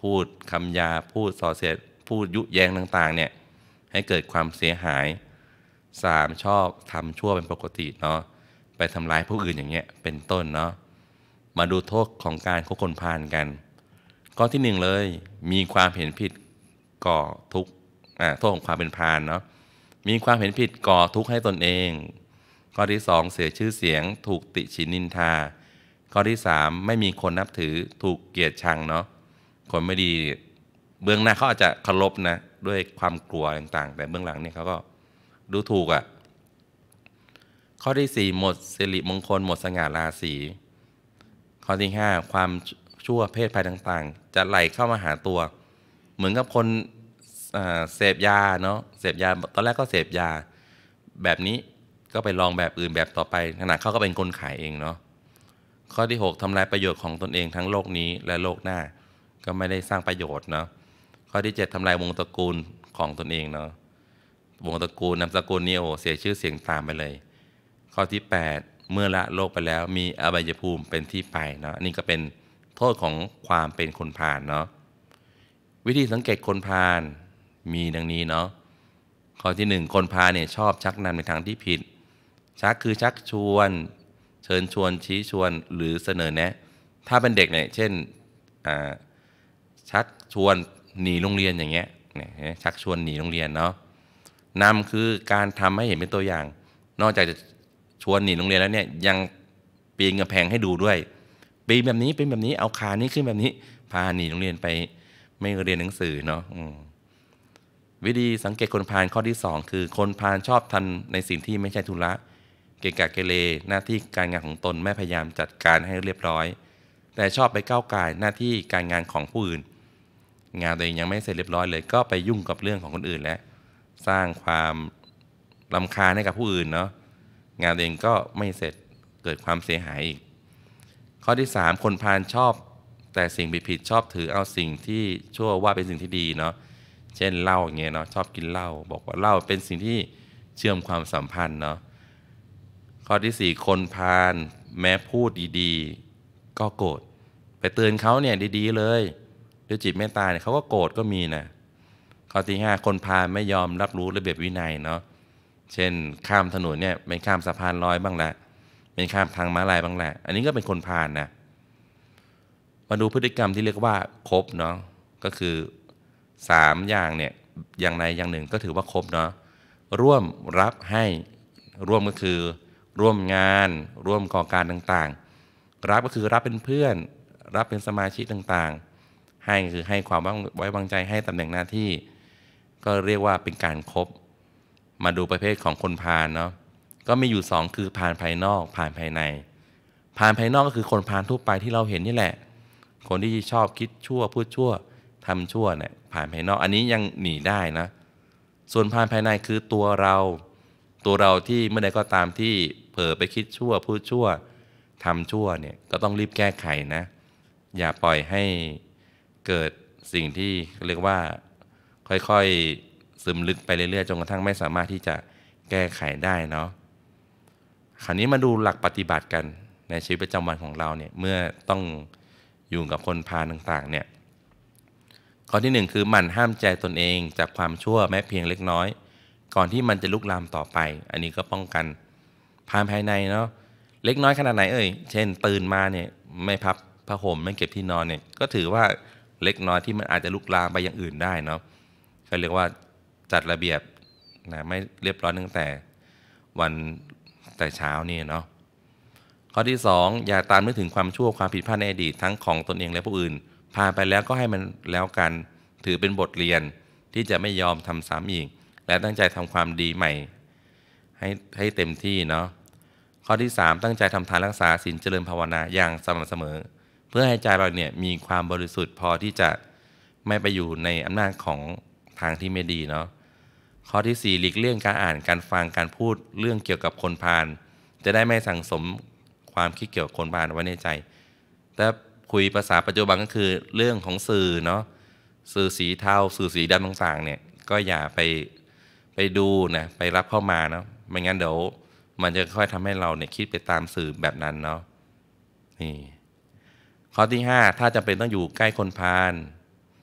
พูดคำหยาพูดส่อเสียดพูดยุแยงต่างๆเนี่ยให้เกิดความเสียหาย 3. ชอบทำชั่วเป็นปกติเนาะไปทำร้ายผู้อื่นอย่างเงี้ยเป็นต้นเนาะมาดูโทษของการคบคนพาลกันข้อที่ 1เลยมีความเห็นผิดก่อทุกข์โทษของความเป็นพาลเนาะมีความเห็นผิดก่อทุกข์ให้ตนเองข้อที่ 2เสียชื่อเสียงถูกติฉินนินทาข้อที่ 3ไม่มีคนนับถือถูกเกลียดชังเนาะคนไม่ดีเบื้องหน้าเขาอาจจะเคารพนะด้วยความกลัวต่างๆแต่เบื้องหลังเนี่ยเขาก็ดูถูกข้อที่ 4หมดสิริมงคลหมดสง่าราศีข้อที่ 5ความชั่วเพศภัยต่างๆจะไหลเข้ามาหาตัวเหมือนกับคนเสพยาเนาะเสพยาตอนแรกก็เสพยาแบบนี้ก็ไปลองแบบอื่นแบบต่อไปขณะเขาก็เป็นคนขายเองเนาะข้อที่ 6ทำลายประโยชน์ของตนเองทั้งโลกนี้และโลกหน้าก็ไม่ได้สร้างประโยชน์เนาะข้อที่ 7ทำลายวงตระกูลของตนเองเนาะวงตระกูลนามสกุลนี่เสียชื่อเสียงตามไปเลยข้อที่ 8เมื่อละโลกไปแล้วมีอบายภูมิเป็นที่ไปเนาะนี่ก็เป็นโทษของความเป็นคนพาลเนาะวิธีสังเกตคนพาลมีดังนี้เนาะข้อที่ 1คนพาลเนี่ยชอบชักนำในทางที่ผิดชักคือชักชวนเชิญชวนชี้ชวนหรือเสนอแนะถ้าเป็นเด็กเนี่ยเช่นชักชวนหนีโรงเรียนอย่างเงี้ยชักชวนหนีโรงเรียนเนาะนำคือการทำให้เห็นเป็นตัวอย่างนอกจากจะชวนหนีโรงเรียนแล้วเนี่ยยังปีนกำแพงให้ดูด้วยปีนแบบนี้เป็นแบบนี้เอาขานี้ขึ้นแบบนี้พาหนีโรงเรียนไปไม่เรียนหนังสือเนาะวิธีสังเกตคนพาลข้อที่ 2คือคนพาลชอบทำในสิ่งที่ไม่ใช่ธุระเกะกะเกเรหน้าที่การงานของตนไม่พยายามจัดการให้เรียบร้อยแต่ชอบไปก้าวก่ายหน้าที่การงานของผู้อื่นงานตัวเองยังไม่เสร็จเรียบร้อยเลยก็ไปยุ่งกับเรื่องของคนอื่นและสร้างความรำคาญให้กับผู้อื่นเนาะงานตัวเองก็ไม่เสร็จเกิดความเสียหายอีกข้อที่ 3คนพาลชอบแต่สิ่งผิดชอบถือเอาสิ่งที่ชั่วว่าเป็นสิ่งที่ดีเนาะเช่นเหล้าอย่างเงี้ยเนาะชอบกินเหล้าบอกว่าเหล้าเป็นสิ่งที่เชื่อมความสัมพันธ์เนาะข้อที่ 4คนพาลแม้พูดดีๆก็โกรธไปเตือนเขาเนี่ยดีๆเลยด้วยจิตเมตตาเนี่ยเขาก็โกรธก็มีนะข้อที่ 5คนพาลไม่ยอมรับรู้ระเบียบวินัยเนาะเช่นข้ามถนนเนี่ยเป็นข้ามสะพานลอยบ้างละเป็นข้ามทางม้าลายบ้างแหละอันนี้ก็เป็นคนพาลนะมาดูพฤติกรรมที่เรียกว่าครบเนาะก็คือ3อย่างเนี่ยอย่างใดอย่างหนึ่งก็ถือว่าครบเนาะร่วมรับให้ร่วมก็คือร่วมงานร่วมก่อการต่างๆรับก็คือรับเป็นเพื่อนรับเป็นสมาชิกต่างๆให้คือให้ความไว้วางใจให้ตำแหน่งหน้าที่ก็เรียกว่าเป็นการครบมาดูประเภทของคนพาลเนาะก็มีอยู่2คือพาลภายนอกพาลภายในพาลภายนอกก็คือคนพาลทั่วไปที่เราเห็นนี่แหละคนที่ชอบคิดชั่วพูดชั่วทำชั่วเนี่ยพาลภายนอกอันนี้ยังหนีได้นะส่วนพาลภายในคือตัวเราที่เมื่อใดก็ตามที่เผลอไปคิดชั่วพูดชั่วทำชั่วเนี่ยก็ต้องรีบแก้ไขนะอย่าปล่อยให้เกิดสิ่งที่เรียกว่าค่อยๆซึมลึกไปเรื่อยๆจนกระทั่งไม่สามารถที่จะแก้ไขได้เนาะคราวนี้มาดูหลักปฏิบัติกันในชีวิตประจำวันของเราเนี่ยเมื่อต้องอยู่กับคนพาลต่างๆเนี่ยข้อที่ 1คือหมั่นห้ามใจตนเองจากความชั่วแม้เพียงเล็กน้อยก่อนที่มันจะลุกลามต่อไปอันนี้ก็ป้องกันพาลภายในเนาะเล็กน้อยขนาดไหนเช่นตื่นมาเนี่ยไม่พับผ้าห่มไม่เก็บที่นอนเนี่ยก็ถือว่าเล็กน้อยที่มันอาจจะลุกลามไปอย่างอื่นได้เนาะเขาเรียกว่าจัดระเบียบนะไม่เรียบร้อยตั้งแต่วันแต่เช้านี่เนาะข้อที่ 2อย่าตามนึกถึงความชั่วความผิดพลาดในอดีตทั้งของตนเองและผู้อื่นผ่านไปแล้วก็ให้มันแล้วกันถือเป็นบทเรียนที่จะไม่ยอมทำซ้ำอีกและตั้งใจทำความดีใหม่ให้เต็มที่เนาะข้อที่ 3ตั้งใจทำทานรักษาศีลเจริญภาวนาอย่างสม่ำเสมอเพื่อให้ใจเราเนี่ยมีความบริสุทธิ์พอที่จะไม่ไปอยู่ในอำนาจของทางที่ไม่ดีเนาะข้อที่ 4หลีกเลี่ยงการอ่านการฟังการพูดเรื่องเกี่ยวกับคนพาลจะได้ไม่สั่งสมความคิดเกี่ยวกับคนพาลไว้ในใจแต่คุยภาษาปัจจุบันก็คือเรื่องของสื่อเนาะสื่อสีเทาสื่อสีดำต่างๆเนี่ยก็อย่าไปดูนะไปรับเข้ามาเนาะไม่งั้นเดี๋ยวมันจะค่อยทำให้เราเนี่ยคิดไปตามสื่อแบบนั้นเนาะนี่ข้อที่ 5ถ้าจำเป็นต้องอยู่ใกล้คนพาล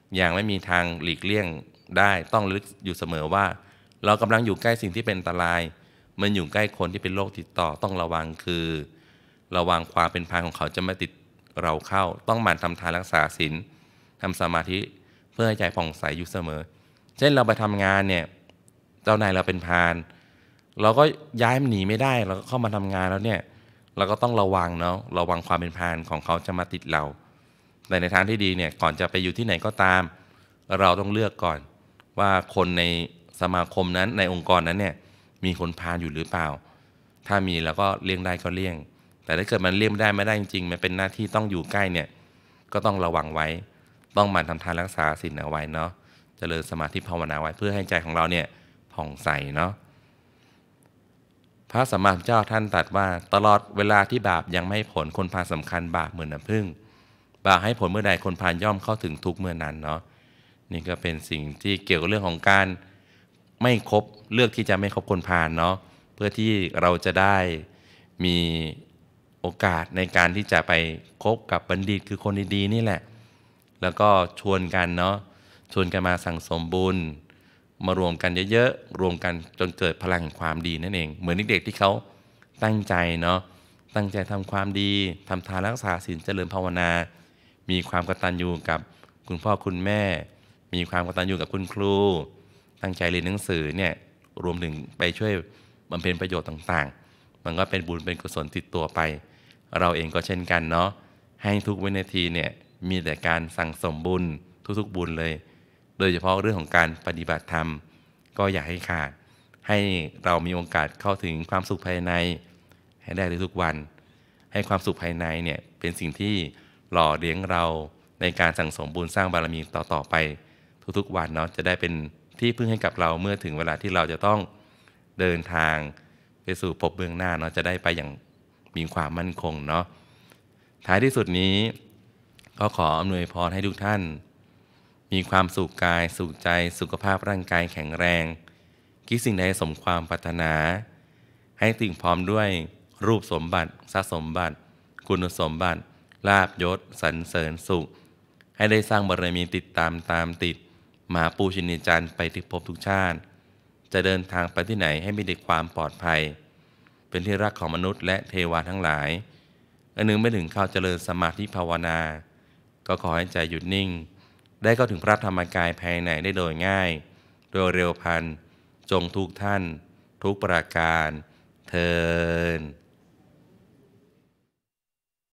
อย่างไม่มีทางหลีกเลี่ยงได้ต้องระลึกอยู่เสมอว่า เรากำลังอยู่ใกล้สิ่งที่เป็นอันตรายมันอยู่ใกล้คนที่เป็นโรคติดต่อต้องระวังคือระวังความเป็นพานของเขาจะมาติดเราเข้าต้องหมั่นทำทานรักษาศีลทำสมาธิเพื่อให้ใจผ่องใสอยู่เสมอเช่นเราไปทำงานเนี่ยเจ้านายเราเป็นพานเราก็ย้ายมันหนีไม่ได้เราก็เข้ามาทำงานแล้วเนี่ยเราก็ต้องระวังเนาะระวังความเป็นพานของเขาจะมาติดเราแต่ในทางที่ดีเนี่ยก่อนจะไปอยู่ที่ไหนก็ตามเราต้องเลือกก่อนว่าคนในสมาคมนั้นในองค์กรนั้นเนี่ยมีคนพาลอยู่หรือเปล่าถ้ามีแล้วก็เลี่ยงได้ก็เลี่ยงแต่ถ้าเกิดมันเลี่ยงไม่ได้จริงๆมันเป็นหน้าที่ต้องอยู่ใกล้เนี่ยก็ต้องระวังไว้ต้องหมั่นทำทานรักษาศีลเอาไว้เนาะเจริญสมาธิภาวนาไว้เพื่อให้ใจของเราเนี่ยผ่องใสเนาะพระสัมมาสัมพุทธเจ้าท่านตรัสว่าตลอดเวลาที่บาปยังไม่ให้ผลคนพาลสำคัญบาปเหมือนน้ำผึ้งบาปให้ผลเมื่อใดคนพาลย่อมเข้าถึงทุกเมื่อนั้นเนาะนี่ก็เป็นสิ่งที่เกี่ยวกับเรื่องของการไม่คบเลือกที่จะไม่คบคนพาลเนาะเพื่อที่เราจะได้มีโอกาสในการที่จะไปคบกับบัณฑิตคือคนดีๆนี่แหละแล้วก็ชวนกันเนาะชวนกันมาสั่งสมบุญมารวมกันเยอะๆรวมกันจนเกิดพลังแห่งความดีนั่นเองเหมือนเด็กๆที่เขาตั้งใจเนาะตั้งใจทำความดีทำทานรักษาศีลเจริญภาวนามีความกตัญญูกับคุณพ่อคุณแม่มีความกตัญญูกับคุณครูตั้งใจเรียนหนังสือเนี่ยรวมถึงไปช่วยบำเพ็ญประโยชน์ต่างๆมันก็เป็นบุญเป็นกุศลติดตัวไปเราเองก็เช่นกันเนาะให้ทุกวินาทีเนี่ยมีแต่การสั่งสมบุญทุกๆบุญเลยโดยเฉพาะเรื่องของการปฏิบัติธรรมก็อย่าให้ขาดให้เรามีโอกาสเข้าถึงความสุขภายในให้ได้ทุกวันให้ความสุขภายในเนี่ยเป็นสิ่งที่หล่อเลี้ยงเราในการสั่งสมบุญสร้างบารมีต่อๆไปทุกๆวันเนาะจะได้เป็นที่พึ่งให้กับเราเมื่อถึงเวลาที่เราจะต้องเดินทางไปสู่ภพเบื้องหน้าเนาะจะได้ไปอย่างมีความมั่นคงเนาะท้ายที่สุดนี้ก็ขออำนวยพรให้ทุกท่านมีความสุขกายสุขใจสุขภาพร่างกายแข็งแรงคิดสิ่งใดสมความปรารถนาให้ถึงพร้อมด้วยรูปสมบัติทรัพย์สมบัติคุณสมบัติลาภยศสรรเสริญสุขให้ได้สร้างบารมีติดตามติดมาปูชินีจันทร์ไปทุกภพทุกชาติจะเดินทางไปที่ไหนให้มีแต่ความปลอดภัยเป็นที่รักของมนุษย์และเทวาทั้งหลายอันหนึ่งไม่ถึงเข้าเจริญสมาธิภาวนาก็ขอให้ใจหยุดนิ่งได้เข้าถึงพระธรรมกายภายในได้โดยง่ายโดยเร็วพลันจงทุกท่านทุกประการเทอญ